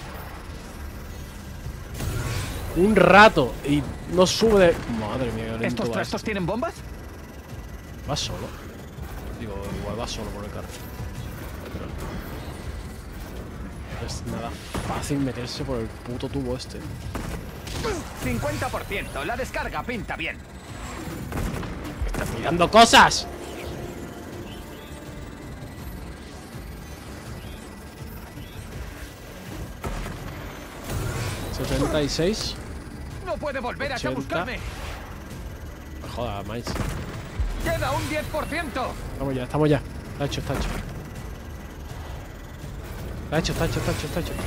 Un rato y no sube de... Madre mía, qué lento ¿Estos va trastos esto. tienen bombas? Va solo. Digo, igual va solo por el carro. No es nada fácil meterse por el puto tubo este. cincuenta por ciento. La descarga pinta bien. ¡Estás mirando cosas! setenta y seis. No puede volver a buscarme. Joder, Miles. Queda un diez por ciento. Estamos ya, estamos ya. Está hecho, está hecho. Está hecho, está hecho, está hecho, está hecho.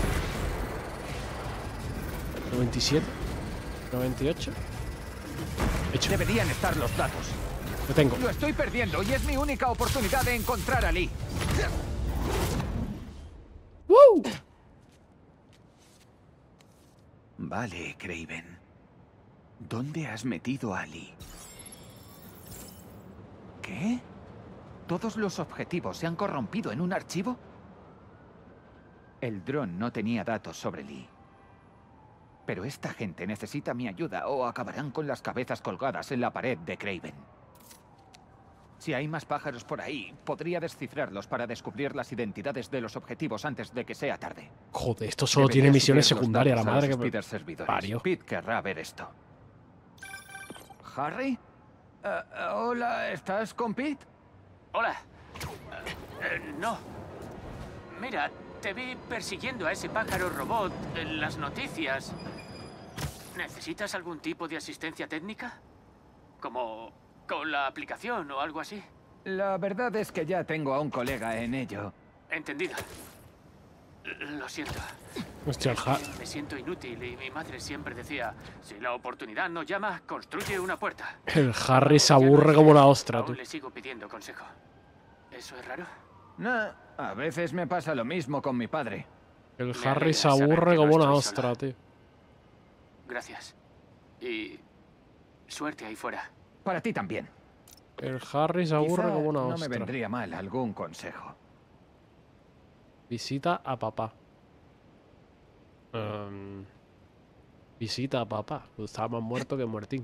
noventa y siete. noventa y ocho. Hecho. Deberían estar los datos. Lo tengo. Lo estoy perdiendo y es mi única oportunidad de encontrar a Lee. ¡Woo! Vale, Kraven. ¿Dónde has metido a Lee? ¿Qué? ¿Todos los objetivos se han corrompido en un archivo? El dron no tenía datos sobre Lee. Pero esta gente necesita mi ayuda o acabarán con las cabezas colgadas en la pared de Kraven. Si hay más pájaros por ahí, podría descifrarlos para descubrir las identidades de los objetivos antes de que sea tarde. Joder, esto solo Debería tiene misiones subir los secundarias, la datos a madre los que Spider servidores. parió. Pete querrá ver esto. ¿Harry? Eh, hola, ¿estás con Pete? Hola. Eh, no. Mira, te vi persiguiendo a ese pájaro robot en las noticias. ¿Necesitas algún tipo de asistencia técnica? ¿Como con la aplicación o algo así? La verdad es que ya tengo a un colega en ello. Entendido. Lo siento. Hostia, el ja... Me siento inútil y mi madre siempre decía, si la oportunidad no llama, construye una puerta. El Harry se aburre como la ostra, tú. Aún le sigo pidiendo consejo. ¿Eso es raro? No, a veces me pasa lo mismo con mi padre. El Harry se aburre como una ostra, tío. Gracias. Y suerte ahí fuera. Para ti también. El Harry se aburre Quizá como una no ostra. me vendría mal algún consejo. Visita a papá. Um, visita a papá. Estaba más muerto que muertín.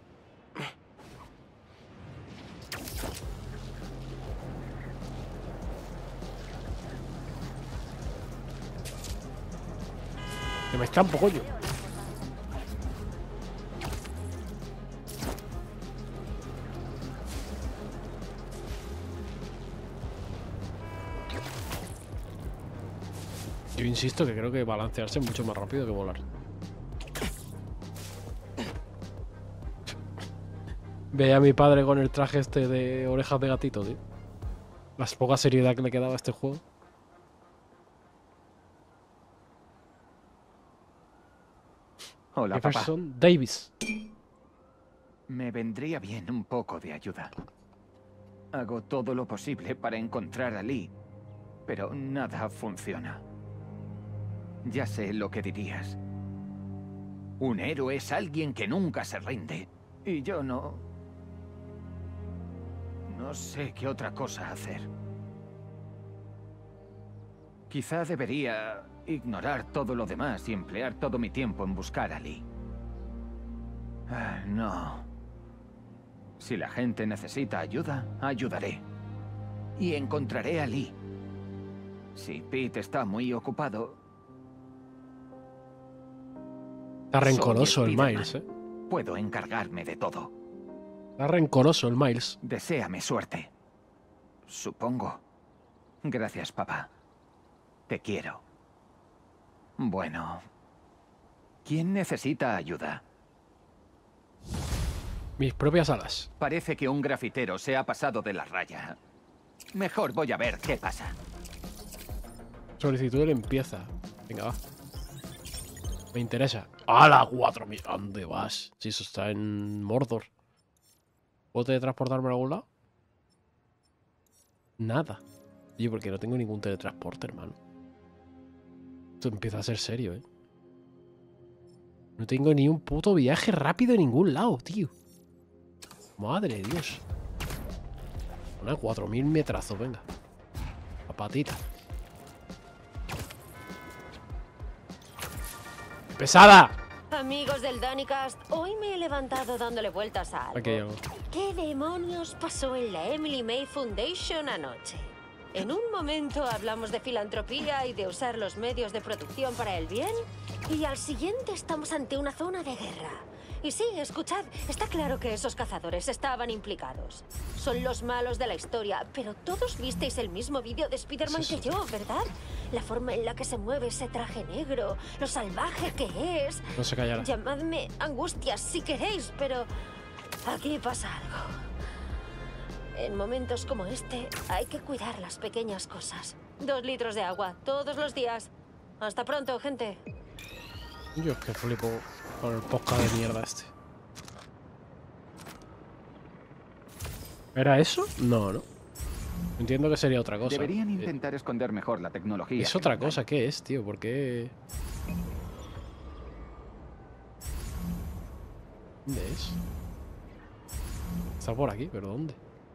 Que me escampo, coño. Yo insisto que creo que balancearse es mucho más rápido que volar. Ve a mi padre con el traje este de orejas de gatito, tío. Las poca seriedad que le quedaba a este juego. Hola, Jefferson papá. Davis. Me vendría bien un poco de ayuda. Hago todo lo posible para encontrar a Lee, pero nada funciona. Ya sé lo que dirías. Un héroe es alguien que nunca se rinde. Y yo no... No sé qué otra cosa hacer. Quizá debería ignorar todo lo demás y emplear todo mi tiempo en buscar a Lee. Ah, no. Si la gente necesita ayuda, ayudaré. Y encontraré a Lee. Si Pete está muy ocupado... Está rencoroso el Miles, eh. Puedo encargarme de todo. Está rencoroso el Miles. Deséame suerte. Supongo. Gracias, papá. Te quiero. Bueno. ¿Quién necesita ayuda? Mis propias alas. Parece que un grafitero se ha pasado de la raya. Mejor voy a ver qué pasa. Solicitud de limpieza. Venga, va. Me interesa. ¡Hala! cuatro mil. ¿Dónde vas? Si eso está en Mordor. ¿Puedo teletransportarme a algún lado? Nada. Oye, porque no tengo ningún teletransporte, hermano. Esto empieza a ser serio, ¿eh? No tengo ni un puto viaje rápido en ningún lado, tío. Madre de Dios. Una cuatro mil metrazos, venga. La patita. ¡Pesada! Amigos del Danicast, hoy me he levantado dándole vueltas a algo. Aquí hay algo. ¿Qué demonios pasó en la Emily May Foundation anoche? En un momento hablamos de filantropía y de usar los medios de producción para el bien, y al siguiente estamos ante una zona de guerra. Y sí, escuchad, está claro que esos cazadores estaban implicados. Son los malos de la historia, pero todos visteis el mismo vídeo de Spider-Man Sí, sí. que yo, ¿verdad? La forma en la que se mueve ese traje negro, lo salvaje que es. No se callará. Llamadme angustias si queréis, pero aquí pasa algo. En momentos como este, hay que cuidar las pequeñas cosas. Dos litros de agua, todos los días. Hasta pronto, gente. Yo es que flipo con el podcast de mierda este. ¿Era eso? No, no. Entiendo que sería otra cosa. Deberían Eh, intentar esconder mejor la tecnología. Es otra cosa, ¿qué es, tío? ¿Por qué? ¿Dónde es? Está por aquí, pero ¿dónde?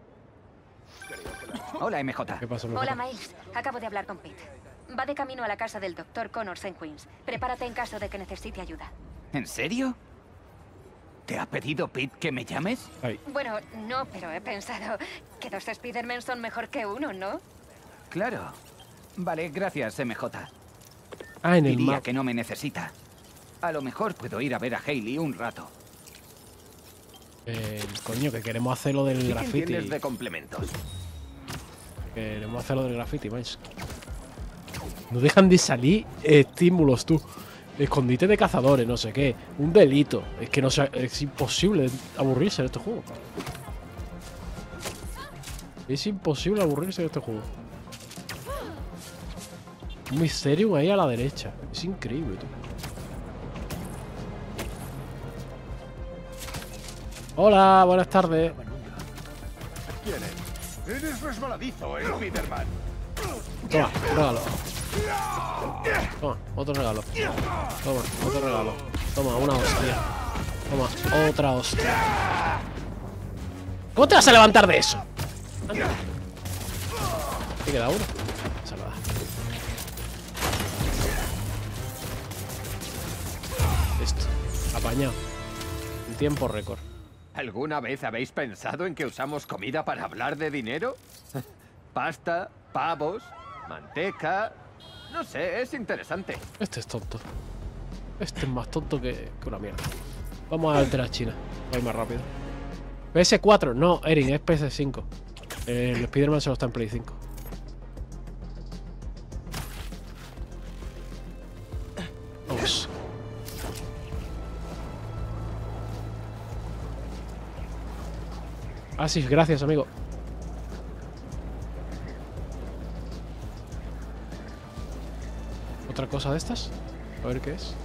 Hola, M J. ¿Qué pasa, M J? Hola, Miles. Acabo de hablar con Pete. Va de camino a la casa del doctor Connors en Queens. Prepárate en caso de que necesite ayuda. ¿En serio? ¿Te ha pedido Pete que me llames? Ay. Bueno, no, pero he pensado que dos Spider-Man son mejor que uno, ¿no? Claro. Vale, gracias, M J. Ah, en el Diría mapa. que no me necesita. A lo mejor puedo ir a ver a Hailey un rato. Eh, coño, que queremos hacer lo del ¿Y qué graffiti. entiendes de complementos? Queremos hacer lo del graffiti, más. No dejan de salir estímulos, tú. Escondite de cazadores, no sé qué. Un delito. Es que no sé, es imposible aburrirse de este juego. Es imposible aburrirse de este juego. Un misterio ahí a la derecha. Es increíble, tú. Hola, buenas tardes. ¿Quién es? Eres resbaladizo, ¿eh, Spiderman? Toma, regalo. Toma, otro regalo. Toma, otro regalo. Toma, una hostia. Toma, otra hostia. ¿Cómo te vas a levantar de eso? Anda. ¿Te queda uno? Salvada. Listo. Apañado. En tiempo récord. ¿Alguna vez habéis pensado en que usamos comida para hablar de dinero? Pasta, pavos, manteca... No sé, es interesante. Este es tonto. Este es más tonto que, que una mierda. Vamos a alterar China. Va a ir más rápido. P S cuatro. No, Erin, es P S cinco. El Spider-Man solo está en Play cinco. Vamos. Ah, sí, gracias, amigo. ¿Otra cosa de estas? A ver qué es.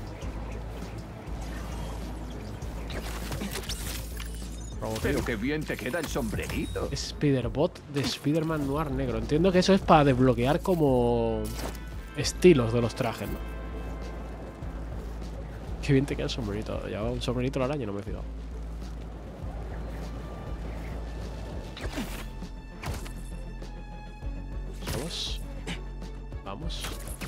Pero qué bien te queda el sombrerito. Spider-Bot de Spider-Man Noir negro. Entiendo que eso es para desbloquear como estilos de los trajes, ¿no? Qué bien te queda el sombrerito. Llevaba un sombrerito la araña y no me he fijado. Vamos. Vamos.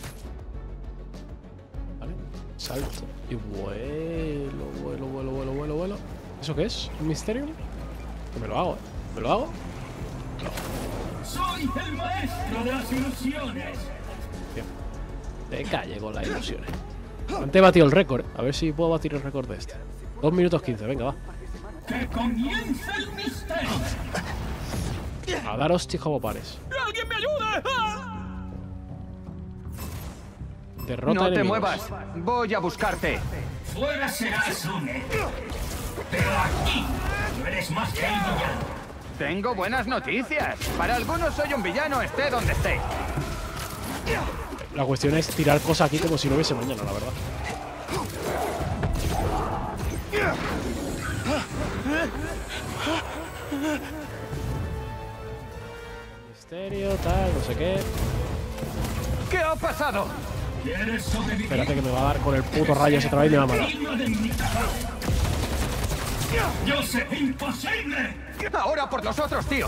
Vale. Salto. Y vuelo, vuelo, vuelo, vuelo, vuelo, vuelo. ¿Eso qué es? ¿Un misterio? Que me lo hago, ¿eh? ¿Me lo hago? Soy el maestro de las ilusiones. Tío. Te calle con las ilusiones. Antes he batido el récord, ¿eh? A ver si puedo batir el récord de este. dos minutos quince, venga, va. Que comience el misterio. A dar hostias como pares. ¡Alguien me ayude! Derrota No te enemigos. muevas. Voy a buscarte. Fuera serás un héroe. Pero aquí no eres más que el villano. Tengo buenas noticias. Para algunos soy un villano, esté donde esté. La cuestión es tirar cosas aquí como si no hubiese mañana, la verdad. misterio, tal, no sé qué. ¿Qué ha pasado? Espérate que me va a dar con el puto rayo ese otra vez y me va a matar. ¡Yo sé imposible! ¡Ahora por los otros, tío!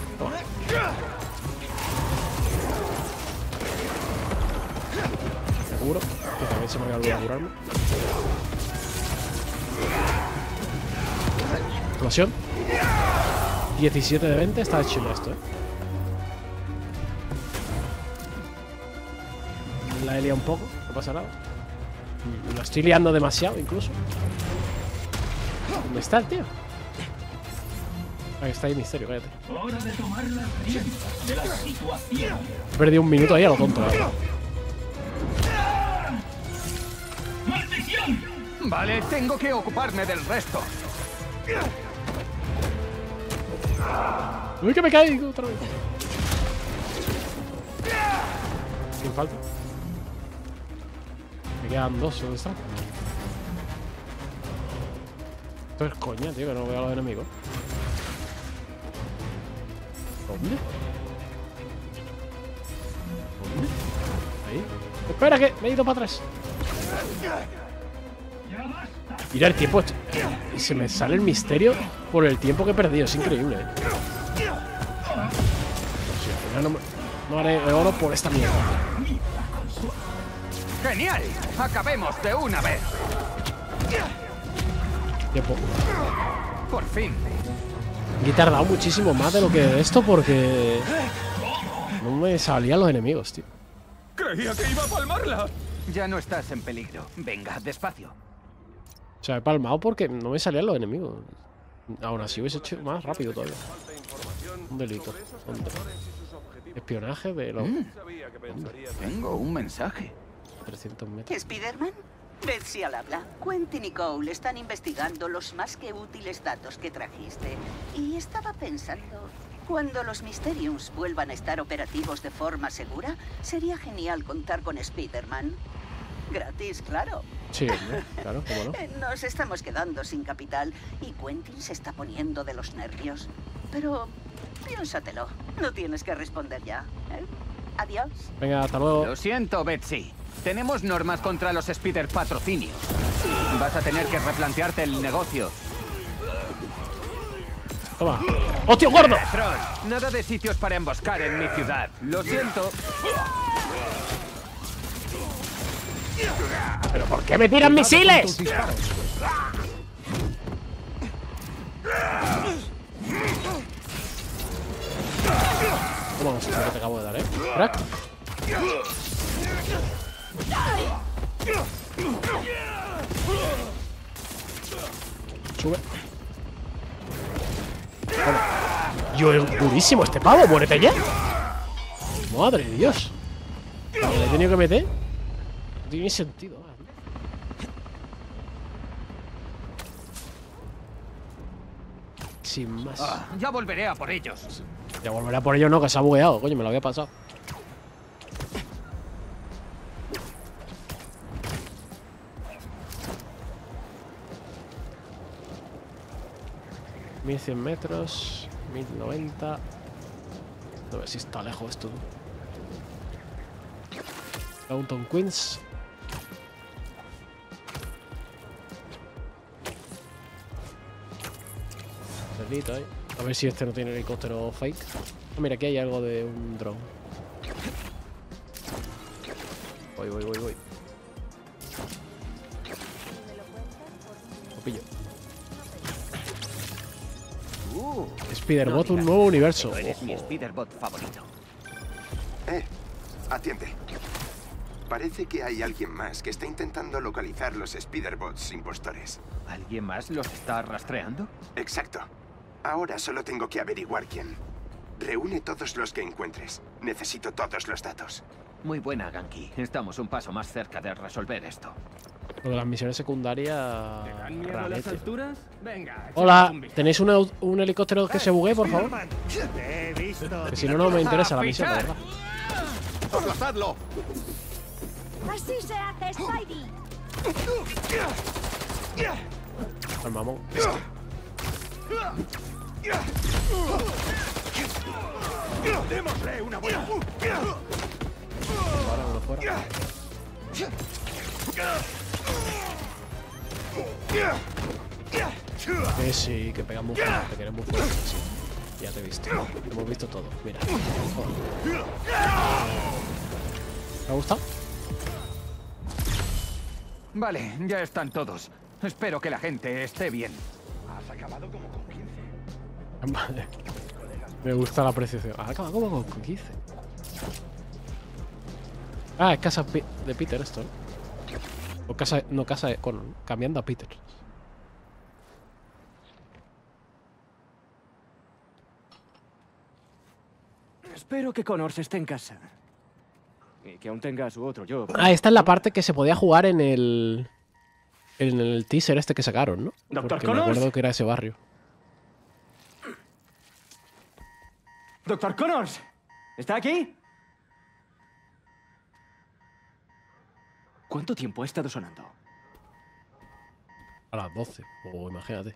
Seguro que también se me va a olvidar curarme. Explosión. diecisiete de veinte, está chido esto, eh. La he liado un poco, no pasa nada. Lo estoy liando demasiado, incluso. ¿Dónde está el tío? Ahí está el misterio, cállate. Hora de tomar las riendas de la situación. He perdido un minuto ahí a lo tonto, la verdad. ¡Maldición! Vale, tengo que ocuparme del resto. ¡Uy, que me caigo otra vez! ¿Quién falta? Me quedan dos, ¿dónde están? Esto es coña, tío, que no veo a los enemigos. ¿Dónde? ¿Dónde? Ahí. Espera, que me he ido para atrás. Mira el tiempo. Y se me sale el misterio por el tiempo que he perdido. Es increíble, eh. Si al final no, me, no haré oro por esta mierda. ¡Genial! ¡Acabemos de una vez! Tiempo. Por fin. Y he tardado muchísimo más de lo que esto porque no me salían los enemigos, tío. Creía que iba a palmarla. Ya no estás en peligro. Venga, despacio. O sea, he palmado porque no me salían los enemigos. Aún así hubiese hecho más rápido todavía. Un delito. ¿Dónde? Espionaje de los... Mm. Tengo un mensaje. trescientos metros. ¿Spiderman? Betsy al habla. Quentin y Cole están investigando los más que útiles datos que trajiste. Y estaba pensando, cuando los Mysteriums vuelvan a estar operativos de forma segura, sería genial contar con Spiderman. Gratis, claro. Sí, ¿no? Claro, cómo no. Nos estamos quedando sin capital y Quentin se está poniendo de los nervios. Pero piénsatelo, no tienes que responder ya, ¿eh? Adiós. Venga, hasta luego. Lo siento, Betsy. Tenemos normas contra los Spider patrocinios. Vas a tener que replantearte el negocio. Toma. ¡Hostia, gordo! Troll, nada de sitios para emboscar en mi ciudad. Lo siento. ¿Pero por qué me tiran misiles? Toma, hostia, que te acabo de dar, ¿eh? Crack. Sube. Toma. Yo, es durísimo este pavo, muérete ya. Madre de Dios. ¿Le he tenido que meter? No tiene sentido. Sin más. Ah, ya volveré a por ellos. Ya volveré a por ellos, no, que se ha bugueado. Coño, me lo había pasado. mil cien metros, mil noventa. A ver si está lejos esto. Downtown Queens. Cerrito ahí. A ver si este no tiene helicóptero fake. Ah, mira, aquí hay algo de un drone. Voy, voy, voy, voy. Lo pillo. Uh, Spiderbot, un nuevo universo. Eres mi Spiderbot favorito. Eh, atiende. Parece que hay alguien más que está intentando localizar los Spiderbots impostores. ¿Alguien más los está rastreando? Exacto. Ahora solo tengo que averiguar quién. Reúne todos los que encuentres. Necesito todos los datos. Muy buena, Ganke. Estamos un paso más cerca de resolver esto. Lo de las misiones secundarias. ¿Las alturas? Venga. Hola, ¿tenéis un, au- un helicóptero que se bugue, por favor? Te he visto. Que si no, no me interesa la misión, la verdad. ¡Aplastadlo! Así se hace, Spidey. Al mamón. Este. ¡Démosle una buena! Ahora uno fuera. Que sí, que pega muy fuerte, que eres muy fuerte, sí. Ya te he visto. Hemos visto todo. Mira. Joder. ¿Te ha gustado? Vale, ya están todos. Espero que la gente esté bien. Has acabado como con quince. Vale. Me gusta la precisión. Ah, acaba como con quince. Ah, es casa de Peter esto, ¿no? O casa, no, casa de Connor, cambiando a Peter. Espero que Connors esté en casa. Y que aún tenga su otro yo. Ah, esta es la parte que se podía jugar en el... En el teaser este que sacaron, ¿no? Doctor Porque me Connors. acuerdo que era ese barrio. Doctor Connors, ¿está aquí? ¿Cuánto tiempo ha estado sonando? A las doce, o imagínate.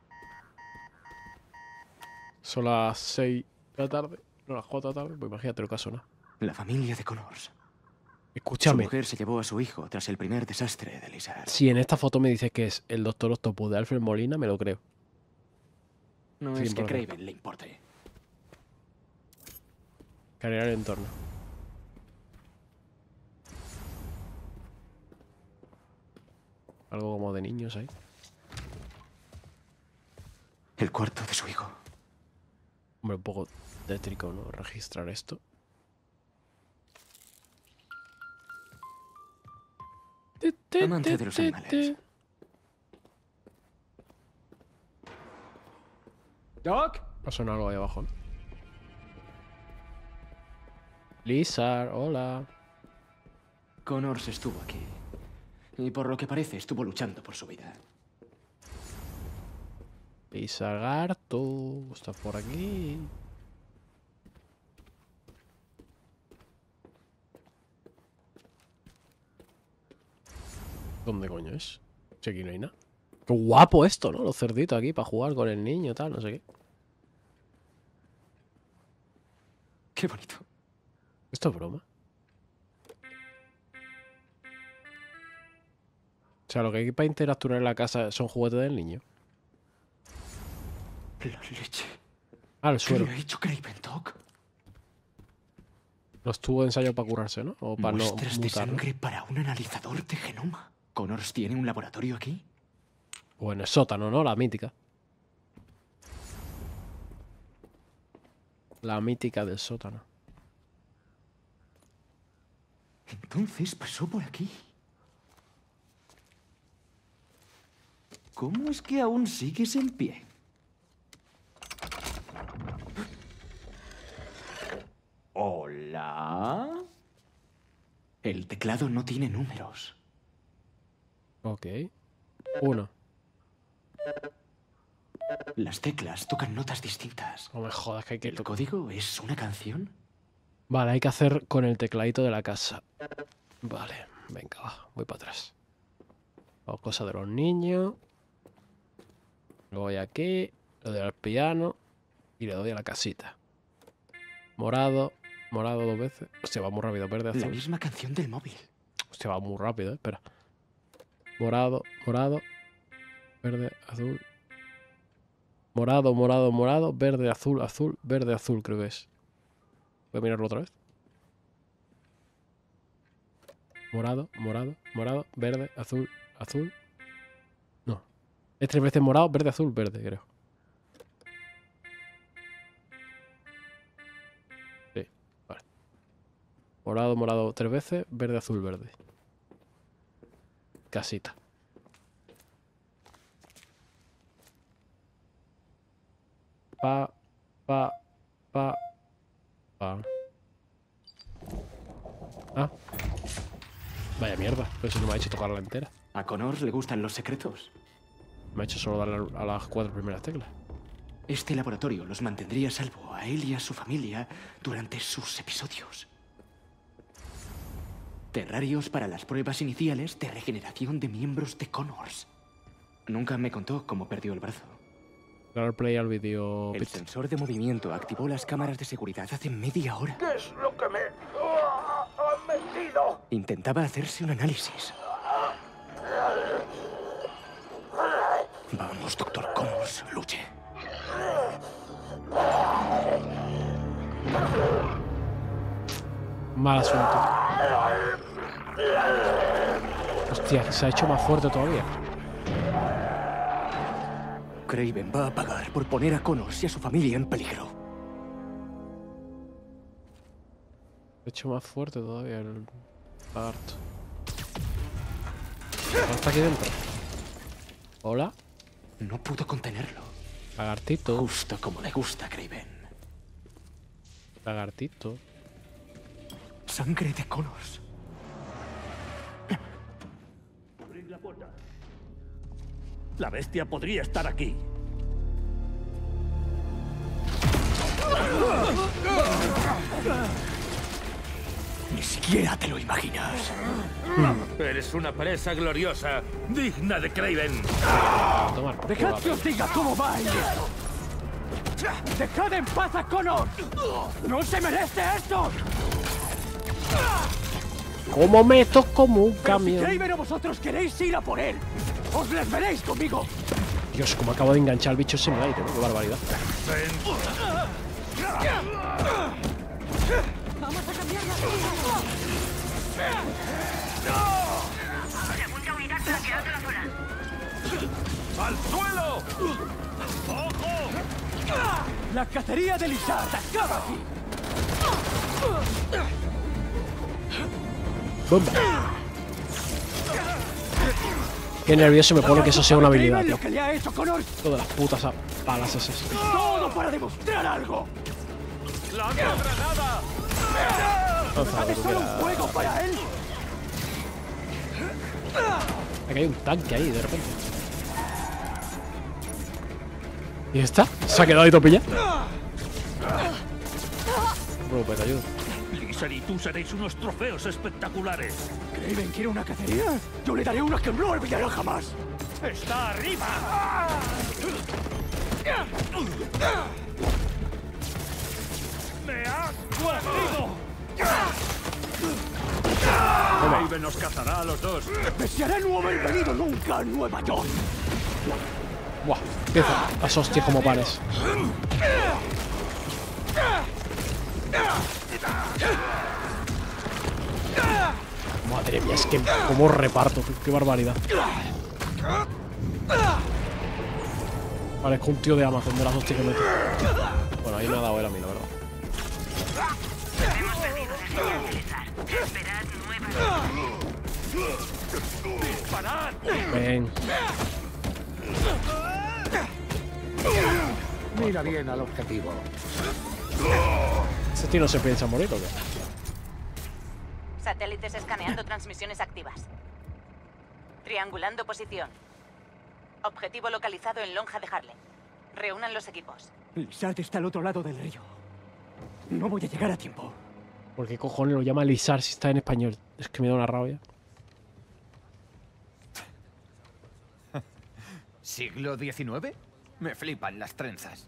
Son las seis de la tarde, no las cuatro de la tarde, pues imagínate lo que ha sonado. La familia de Connors. Escúchame. Su mujer se llevó a su hijo tras el primer desastre de Lizard. Si en esta foto me dices que es el Doctor Octopus de Alfred Molina, me lo creo. No cien es que por ciento. Kraven le importe. Cargar el entorno. Algo como de niños ahí. El cuarto de su hijo. Hombre, un poco tétrico, ¿no? Registrar esto. Amante de los animales. Doc. Ha sonado algo ahí abajo, ¿no? Lizard, hola. Connors estuvo aquí. Y por lo que parece estuvo luchando por su vida. Lizargarto, está por aquí. ¿Dónde coño es? Si aquí no hay nada. Qué guapo esto, ¿no? Los cerditos aquí para jugar con el niño, tal, no sé qué. Qué bonito. Esto es broma. O sea, lo que hay para interactuar en la casa son juguetes del niño. La leche. Ah, el suelo. ¿Qué le ha hecho Kraven, Doc? Los tubos de ensayo para curarse, ¿no? O para no Muestras de mutar, ¿no? sangre para un analizador de genoma. ¿Connors tiene un laboratorio aquí? O en el sótano, ¿no? La mítica. La mítica del sótano. Entonces pasó por aquí. ¿Cómo es que aún sigues en pie? Hola. El teclado no tiene números. Ok. Uno. Las teclas tocan notas distintas. No me jodas que hay que ¿El tocar. código es una canción? Vale, hay que hacer con el tecladito de la casa. Vale, venga, va, voy para atrás. O cosa de los niños. Lo voy aquí, le doy al piano y le doy a la casita. Morado, morado dos veces. Hostia, va muy rápido, verde, azul. La misma canción del móvil. Hostia, va muy rápido, eh, espera. Morado, morado, verde, azul. Morado, morado, morado, verde, azul, azul, verde, azul, creo que es. Voy a mirarlo otra vez. Morado, morado, morado, verde, azul, azul. No. Es tres veces morado, verde, azul, verde, creo. Sí, vale. Morado, morado, tres veces, verde, azul, verde. Casita. Pa, pa, pa, pa. Ah. Vaya mierda, pero si no me ha hecho tocarla entera. ¿A Connors le gustan los secretos? Me ha hecho solo darle a las cuatro primeras teclas. Este laboratorio los mantendría a salvo a él y a su familia durante sus episodios. Terrarios para las pruebas iniciales de regeneración de miembros de Connors. Nunca me contó cómo perdió el brazo. Dar play al vídeo. El sensor de movimiento activó las cámaras de seguridad hace media hora. ¿Qué es lo que me oh, han metido? Intentaba hacerse un análisis. Vamos, doctor Connors, luche. Mal asunto. Hostia, se ha hecho más fuerte todavía. Kraven va a pagar por poner a Connors y a su familia en peligro. Se ha hecho más fuerte todavía el lagarto. ¿Está aquí dentro? ¿Hola? No pudo contenerlo. Lagartito. Justo como le gusta a Kraven. Lagartito. Sangre de Connors. Abrid la puerta. La bestia podría estar aquí. Ni siquiera te lo imaginas. Eres una presa gloriosa, digna de Kraven. Dejad que os diga cómo va el esto. ¡Dejad en paz a Connors! ¡No se merece esto! ¿Cómo meto como un camión? Si Kraven o vosotros queréis ir a por él, os les veréis conmigo. Dios, como acabo de enganchar al bicho sin el aire, ¿no? Qué barbaridad. Vamos a cambiar la Segunda unidad bloqueando la zona. ¡Al suelo! ¡Ojo! La cacería de Lizard acaba aquí. ¡Bomba! Qué nervioso me pone que eso sea una habilidad, tío. Lo que le ha hecho Connors. Todas las putas palas esas. Todo para demostrar algo. ¡La granada! ¿Sabes solo un juego para él? Aquí hay un tanque ahí, de repente. ¿Y está? ¿Se ha quedado ahí topilla? Bueno, pues te ayudo. Lizard y tú seréis unos trofeos espectaculares. ¿Kraven quiere una cacería? Yo le daré una que no olvidará jamás. ¡Está arriba! ¡Me has cogido! Kraven nos cazará a los dos. Desearé no haber venido nunca a Nueva York. Buah, empieza las hostias como pares. Madre mía, es que como reparto, tío, qué barbaridad. Parezco un tío de Amazon de las hostias que meto. Bueno, ahí me ha dado él a mí, la verdad. Hemos perdido la señal de Lizard. Esperad nuevas. ¡Disparad! Ven. Mira bien al objetivo. ¿Ese tío no se piensa morir o qué? Satélites escaneando transmisiones activas. Triangulando posición. Objetivo localizado en Lonja de Harlem. Reúnan los equipos. Lizard está al otro lado del río. No voy a llegar a tiempo. ¿Por qué cojones lo llama Lizard si está en español? Es que me da una rabia. ¿Siglo diecinueve? Me flipan las trenzas.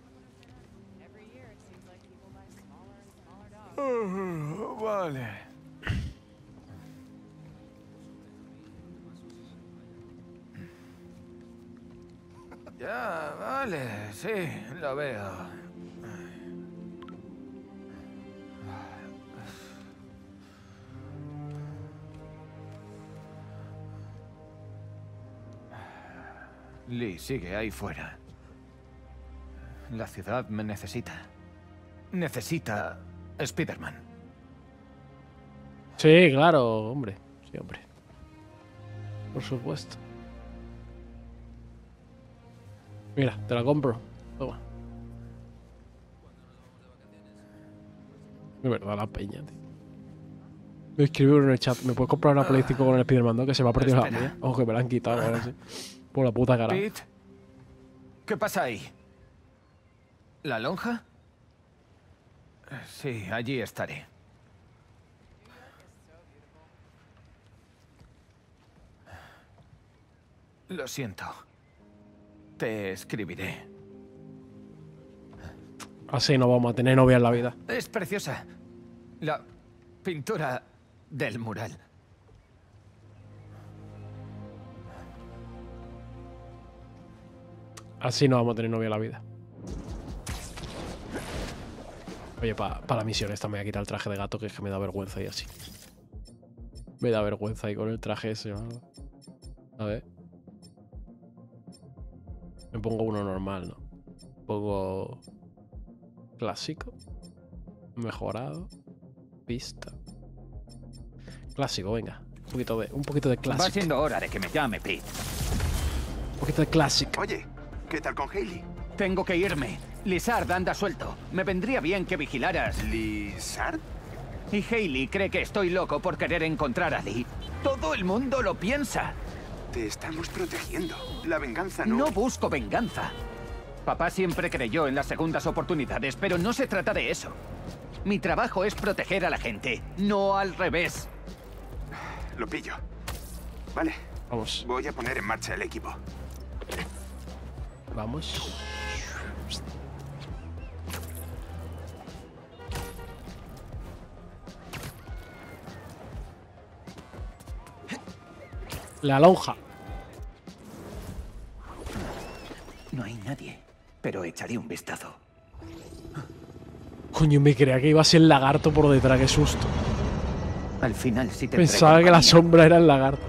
Uh, vale. Ya, vale, sí, lo veo. Lee sigue ahí fuera. La ciudad me necesita. Necesita Spider-Man. Sí, claro, hombre. Sí, hombre. Por supuesto. Mira, te la compro. Toma. De verdad, la peña, tío. Me escribieron en el chat. ¿Me puedes comprar una Play cinco con el Spider-Man dos? Que se me ha perdido la mía. Ojo, que me la han quitado ahora sí. Por la puta cara. Pete, ¿qué pasa ahí? ¿La lonja? Sí, allí estaré. Lo siento. Te escribiré. Así no vamos a tener novia en la vida. Es preciosa. La pintura del mural. Así no vamos a tener novia en la vida. Oye, para pa la misión esta me voy a quitar el traje de gato, que es que me da vergüenza y así. Me da vergüenza y con el traje ese. ¿No? A ver. Me pongo uno normal, ¿no? Pongo clásico. Mejorado. Pista. Clásico, venga. Un poquito de, un poquito de clásico. Va siendo hora de que me llame Pete. Un poquito de clásico. Oye, ¿qué tal con Hailey? Tengo que irme. Lizard anda suelto. Me vendría bien que vigilaras. ¿Lizard? Y Hailey cree que estoy loco por querer encontrar a Lee. Todo el mundo lo piensa. Te estamos protegiendo. La venganza no... No busco venganza. Papá siempre creyó en las segundas oportunidades, pero no se trata de eso. Mi trabajo es proteger a la gente, no al revés. Lo pillo. Vale. Vamos. Voy a poner en marcha el equipo. Vamos. La lonja. No hay nadie, pero echaré un vistazo. Coño, me creía que iba a ser el lagarto por detrás, qué susto. Al final sí te Pensaba que la sombra era el lagarto.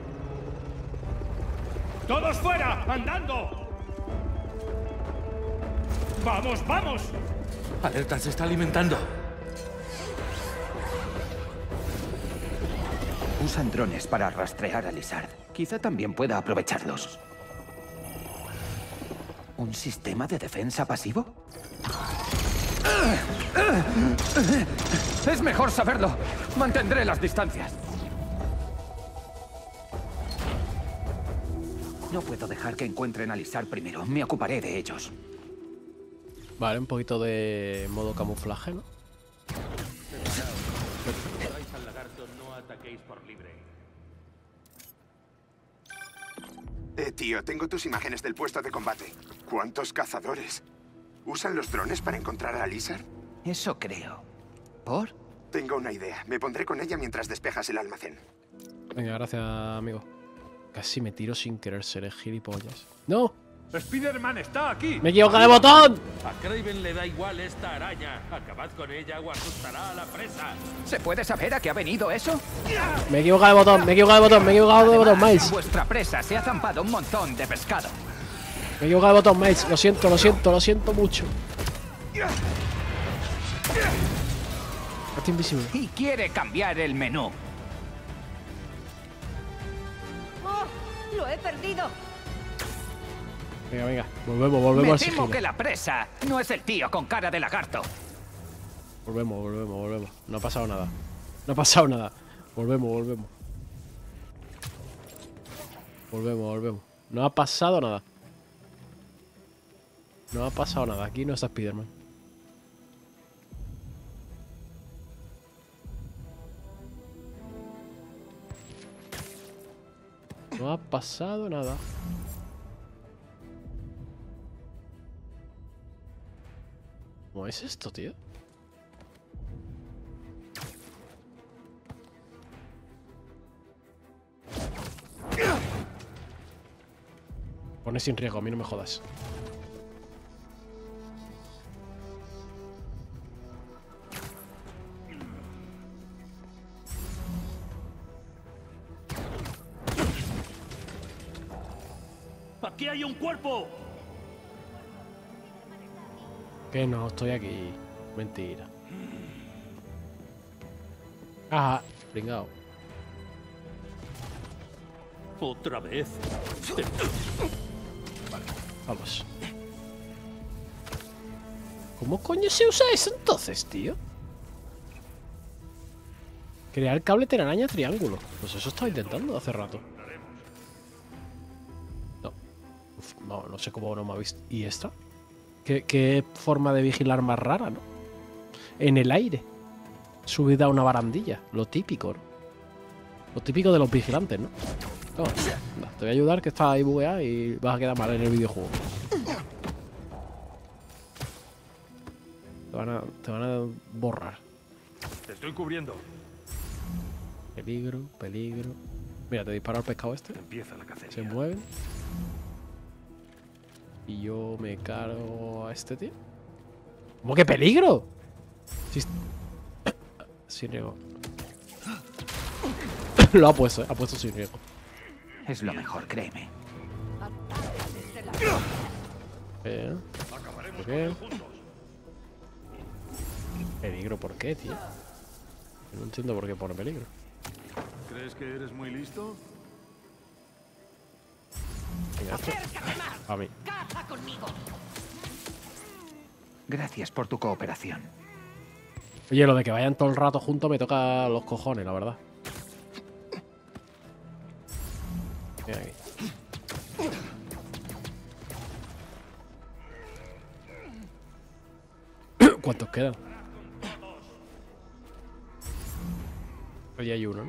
¡Todos fuera! ¡Andando! ¡Vamos, vamos! Alerta se está alimentando. Usan drones para rastrear a Lizard. Quizá también pueda aprovecharlos. ¿Un sistema de defensa pasivo? Es mejor saberlo. Mantendré las distancias. No puedo dejar que encuentren a Lizard primero. Me ocuparé de ellos. Vale, un poquito de modo camuflaje, ¿no? al lagarto, no ataquéis por libre. Eh, tío, tengo tus imágenes del puesto de combate. ¿Cuántos cazadores? ¿Usan los drones para encontrar a Lizard? Eso creo. ¿Por? Tengo una idea. Me pondré con ella mientras despejas el almacén. Venga, gracias, amigo. Casi me tiro sin querer ser el gilipollas. ¡No! ¡Spider-Man está aquí! ¡Me equivoco de botón! A Kraven le da igual esta araña. Acabad con ella o asustará a la presa. ¿Se puede saber a qué ha venido eso? Me he equivocado de botón, me he equivocado de botón, me he equivocado de botón, Miles. Vuestra presa se ha zampado un montón de pescado. Me he equivocado de botón, Miles. Lo siento, lo siento, lo siento mucho. Está invisible. Y quiere cambiar el menú. ¡Oh! ¡Lo he perdido! Venga, venga, volvemos, volvemos Me al temo sigilo. que la presa no es el tío con cara de lagarto. Volvemos, volvemos, volvemos. No ha pasado nada. No ha pasado nada. Volvemos, volvemos. Volvemos, volvemos. No ha pasado nada. No ha pasado nada. Aquí no está Spider-Man. No ha pasado nada. ¿Cómo es esto, tío? Pone sin riesgo, a mí no me jodas. ¡Aquí hay un cuerpo! Que no, estoy aquí. Mentira. Ajá, pringao. Otra vez. Vale, vamos. ¿Cómo coño se usa eso entonces, tío? Crear cable telaraña triángulo. Pues eso estaba intentando hace rato. No. Uf, no, no sé cómo no me ha visto. ¿Y esta? ¿Qué, qué forma de vigilar más rara, ¿no? En el aire. Subida a una barandilla. Lo típico, ¿no? Lo típico de los vigilantes, ¿no? No, anda, te voy a ayudar, que estás ahí bugueado y vas a quedar mal en el videojuego. Te van a, te van a borrar. Te estoy cubriendo. Peligro, peligro. Mira, te disparo al pescado este. Empieza la cacería. Se mueven. Y yo me cargo a este tío. ¿Cómo que peligro? Sí, sin riego. Lo ha puesto, ¿eh? Ha puesto sin riego. Es lo mejor, créeme. Eh, ¿Por qué? ¿Peligro por qué, tío? No entiendo por qué pone peligro. ¿Crees que eres muy listo? Venga, esto. A mí. Gracias por tu cooperación. Oye, lo de que vayan todo el rato juntos me toca los cojones, la verdad. Mira aquí. ¿Cuántos quedan? Hoy hay uno, ¿no?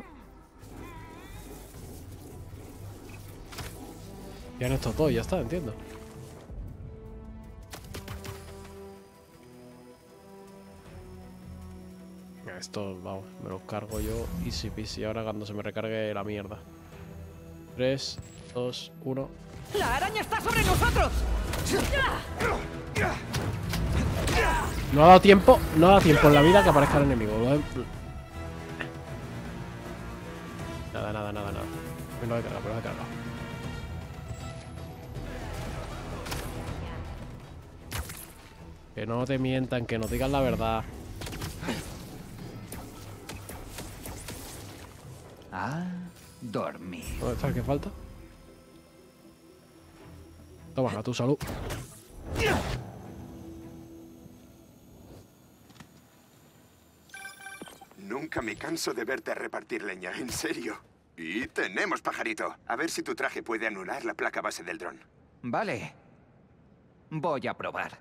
Ya no estos dos, ya está, entiendo. Esto, vamos, me los cargo yo easy peasy ahora cuando se me recargue la mierda. tres, dos, uno. ¡La araña está sobre nosotros! No ha dado tiempo, no ha dado tiempo en la vida que aparezca el enemigo. Nada, nada, nada, nada. Me lo he cargado, me lo he cargado. Que no te mientan, que nos digan la verdad. Ah, dormir. ¿Dónde está el que falta? Toma, a tu salud. Nunca me canso de verte repartir leña, en serio. Y tenemos pajarito. A ver si tu traje puede anular la placa base del dron. Vale. Voy a probar.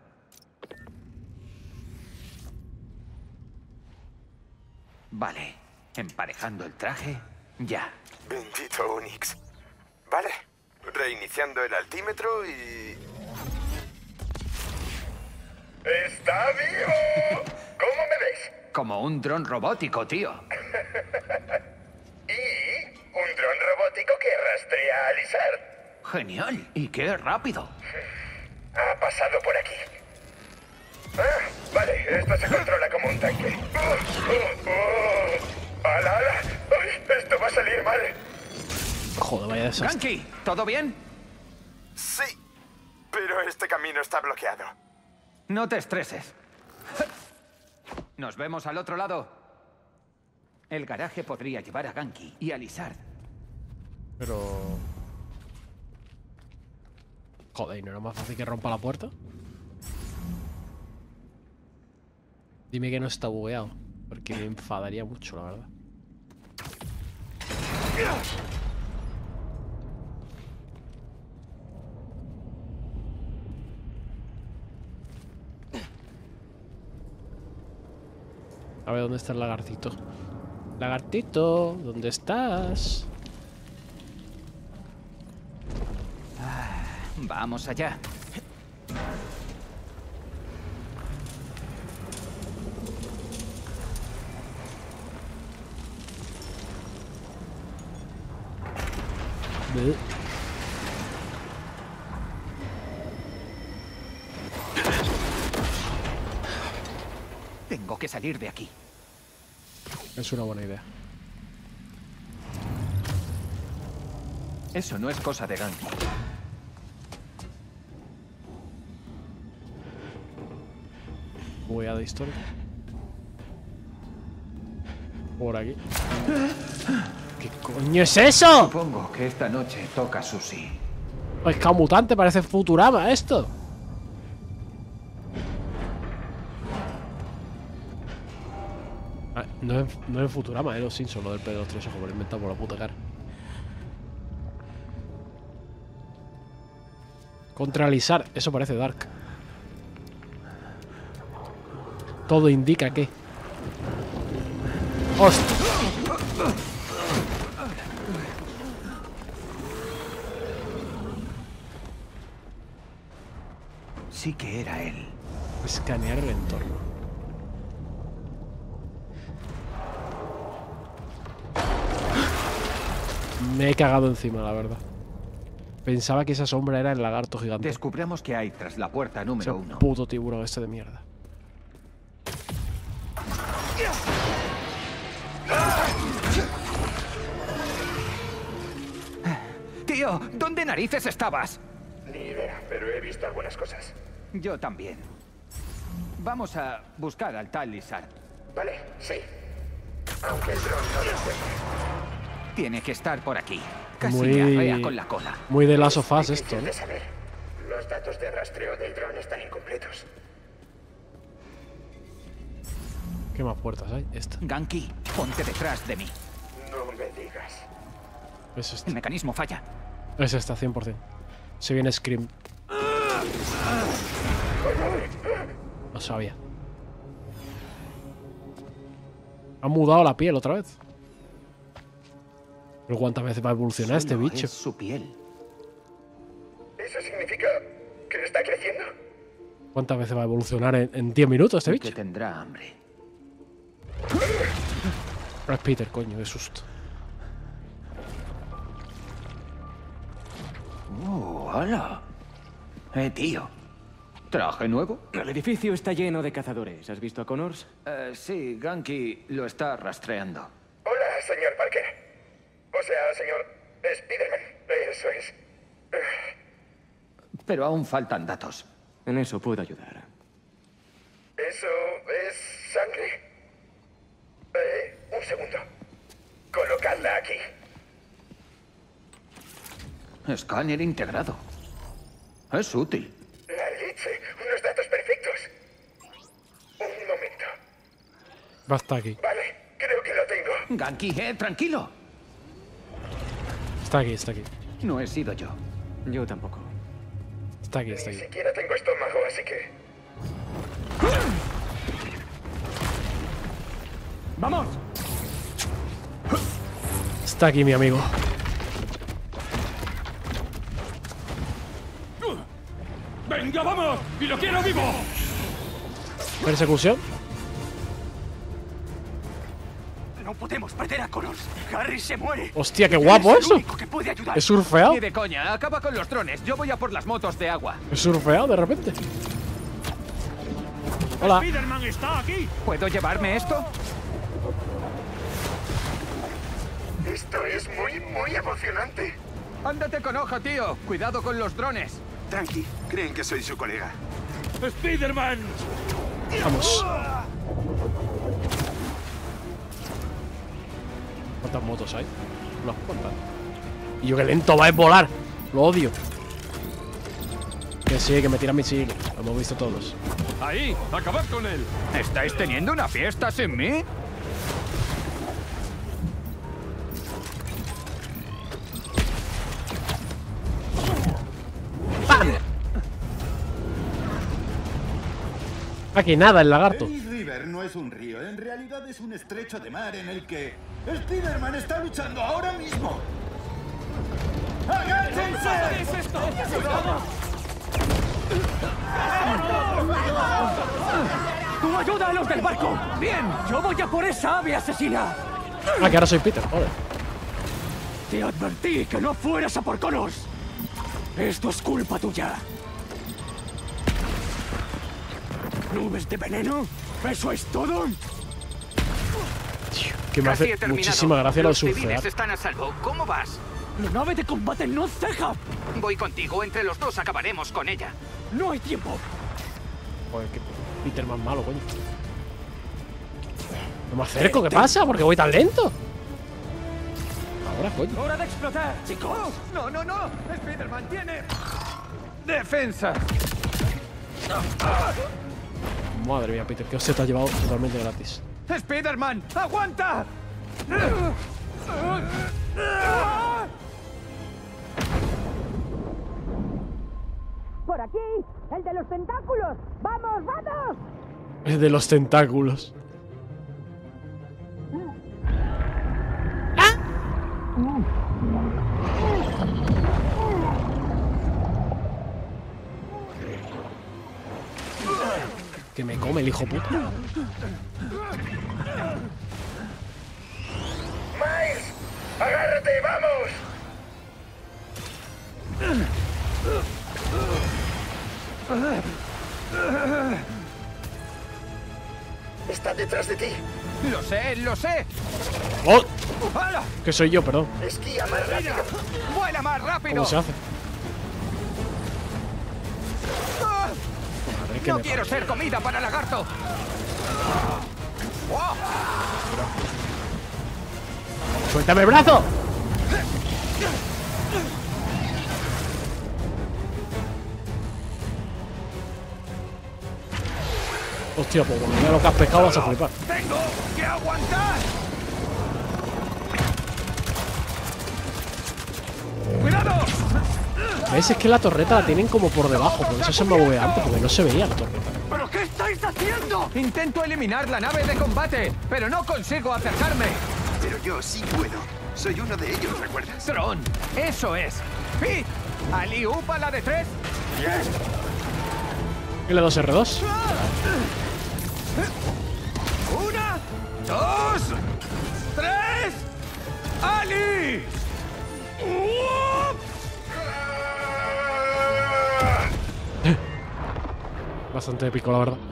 Vale. Emparejando el traje. Ya. Bendito Onyx. Vale. Reiniciando el altímetro y... ¡Está vivo! ¿Cómo me ves? Como un dron robótico, tío. Y un dron robótico que rastrea a Lizard. Genial. ¿Y qué rápido? Ha pasado por aquí. Ah, vale, esto se controla como un tanque. Uh, uh, uh. ¡Hala, hala! ¡Uy, esto va a salir mal! Joder, vaya desastre. Ganke, ¿todo bien? Sí, pero este camino está bloqueado. No te estreses. Nos vemos al otro lado. El garaje podría llevar a Ganke y a Lizard. Pero... Joder, ¿y no era más fácil que rompa la puerta? Dime que no está bugueado, porque me enfadaría mucho, la verdad. A ver, ¿dónde está el lagartito? Lagartito, ¿dónde estás? Ah, vamos allá. Bleh. Tengo que salir de aquí. Es una buena idea. Eso no es cosa de Ganke. Bugueada histórica. Por aquí. ¿Qué coño es eso? Supongo que esta noche toca Sushi. Pescado mutante, parece Futurama esto. Ah, no es, no es Futurama, es los Simpsons, lo del pedo de los tres ojos, me lo he inventado por la puta cara. Contra Lizard, eso parece Dark. Todo indica que... ¡Hostia! Sí que era él. Escanear el entorno. Me he cagado encima, la verdad. Pensaba que esa sombra era el lagarto gigante. Descubramos qué hay tras la puerta número Ese uno. puto tiburón este de mierda. Tío, ¿dónde narices estabas? Ni idea, pero he visto algunas cosas. Yo también. Vamos a buscar al tal Lizard. Vale, sí. Aunque el dron no lo encuentre. Tiene que estar por aquí. Casi Muy- me arrea con la cola. Muy de Last of Us esto, Difícil ¿no? de saber. Los datos de rastreo del dron están incompletos. ¿Qué más puertas hay? Esta. Ganki, ponte detrás de mí. No me digas. Es esta. El mecanismo falla. Es esta, cien por cien. Se viene Scream. Lo sabía. Han mudado la piel otra vez. Pero ¿cuántas veces va a evolucionar este Solo bicho? es su piel. ¿Eso significa que está creciendo? ¿Cuántas veces va a evolucionar en- en diez minutos este Y bicho? que tendrá hambre. Es Peter, coño, qué susto. ¡Oh, hala! Eh, tío. ¿Traje nuevo? El edificio está lleno de cazadores. ¿Has visto a Connors? Eh, sí, Ganki lo está rastreando. Hola, señor Parker. O sea, señor Spiderman. Eso es. Pero aún faltan datos. En eso puedo ayudar. ¿Eso es sangre? Eh, un segundo. Colocadla aquí. Escáner integrado. Es útil. La leche. Unos datos perfectos. Un momento. Basta aquí. Vale, creo que lo tengo. Ganki, eh, tranquilo. Está aquí, está aquí. No he sido yo. Yo tampoco. Está aquí, está Ni aquí. siquiera tengo estómago, así que... ¡Vamos! Está aquí, mi amigo. ¡Venga, vamos! ¡Y lo quiero vivo! Persecución. No podemos perder a Connors. Harry se muere. Hostia, qué guapo Eres el eso. único que puede ayudar. ¿He surfeado? Ni de coña, acaba con los drones. Yo voy a por las motos de agua. ¿He surfeado de repente? Hola. ¡Spiderman está aquí! ¿Puedo llevarme esto? Esto es muy, muy emocionante. Ándate con ojo, tío. Cuidado con los drones. Tranqui, creen que soy su colega. ¡Spiderman! Vamos. ¿Cuántas motos hay? Unas cuantas. Y yo, qué lento va a volar. Lo odio. Que sí, que me tira misil. Lo hemos visto todos. ¡Ahí! ¡Acabad con él! ¿Estáis teniendo una fiesta sin mí? Aquí nada, el lagarto. El River no es un río, en realidad es un estrecho de mar en el que Spiderman está luchando ahora mismo. ¡Agáchense! ¿Qué es esto? ¡Tú ayuda a los del barco! ¡Bien! ¡Yo voy a por esa ave asesina! Ah, que ahora soy Peter, joder. Te advertí que no fueras a por Connors. Esto es culpa tuya. ¿Nubes de veneno? ¿Eso es todo? Que me Casi hace he terminado. muchísima gracia lo de Los civiles surfear. están a salvo. ¿Cómo vas? ¡La nave de combate no ceja! Voy contigo. Entre los dos acabaremos con ella. ¡No hay tiempo! Joder, que Peter más malo, coño. No me acerco, ¿qué pasa? ¿Por qué voy tan lento? Ahora, coño. ¡Hora de explotar, chicos! ¡No, no, no! ¡Spiderman tiene... defensa! Madre mía, Peter, que se te ha llevado totalmente gratis. ¡Spiderman! ¡Aguanta! ¡Por aquí! ¡El de los tentáculos! ¡Vamos, vamos! Es de los tentáculos. Que me come el hijo puta. ¡Miles! ¡Agárrate! vamos! Está detrás de ti. Lo sé, lo sé. ¡Oh! ¡Hala! Que soy yo, perdón. Esquía más rápido. ¡Vuela más rápido! ¿Cómo se hace? ¡Ah! Madre que ¡No me quiero parió. ser comida para lagarto! ¡Oh! ¡Suéltame el brazo! Hostia, pues cuando vea lo que has pescado vas a flipar. ¡Tengo que aguantar! ¡Cuidado! ¿Ves? Es que la torreta la tienen como por debajo, por eso se me buguea antes, porque no se veía la torreta. ¿Pero qué estáis haciendo? Intento eliminar la nave de combate, pero no consigo acercarme. Pero yo sí puedo. Soy uno de ellos, ¿recuerdas? Tron, eso es. ¡Pit! ¿Ali Upa la de tres? ¿L dos R dos? ¡Una! ¡Dos! ¡Tres! ¡Ali! Bastante épico, la verdad.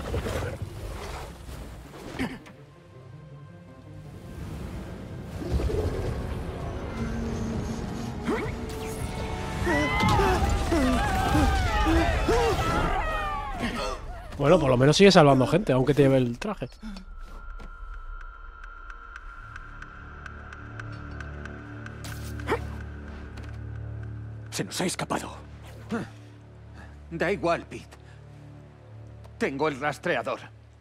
Bueno, por lo menos sigue salvando gente, aunque te lleve el traje. Se nos ha escapado. Da igual, Pete. Tengo el rastreador.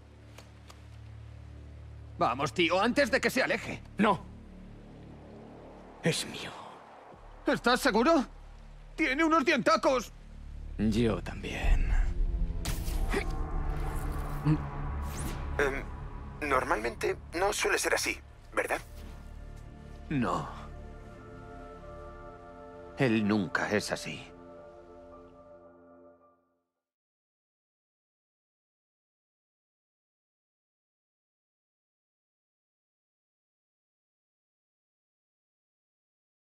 Vamos, tío, antes de que se aleje. No. Es mío. ¿Estás seguro? Tiene unos dientacos. Yo también. Eh, normalmente no suele ser así, ¿verdad? No. Él nunca es así.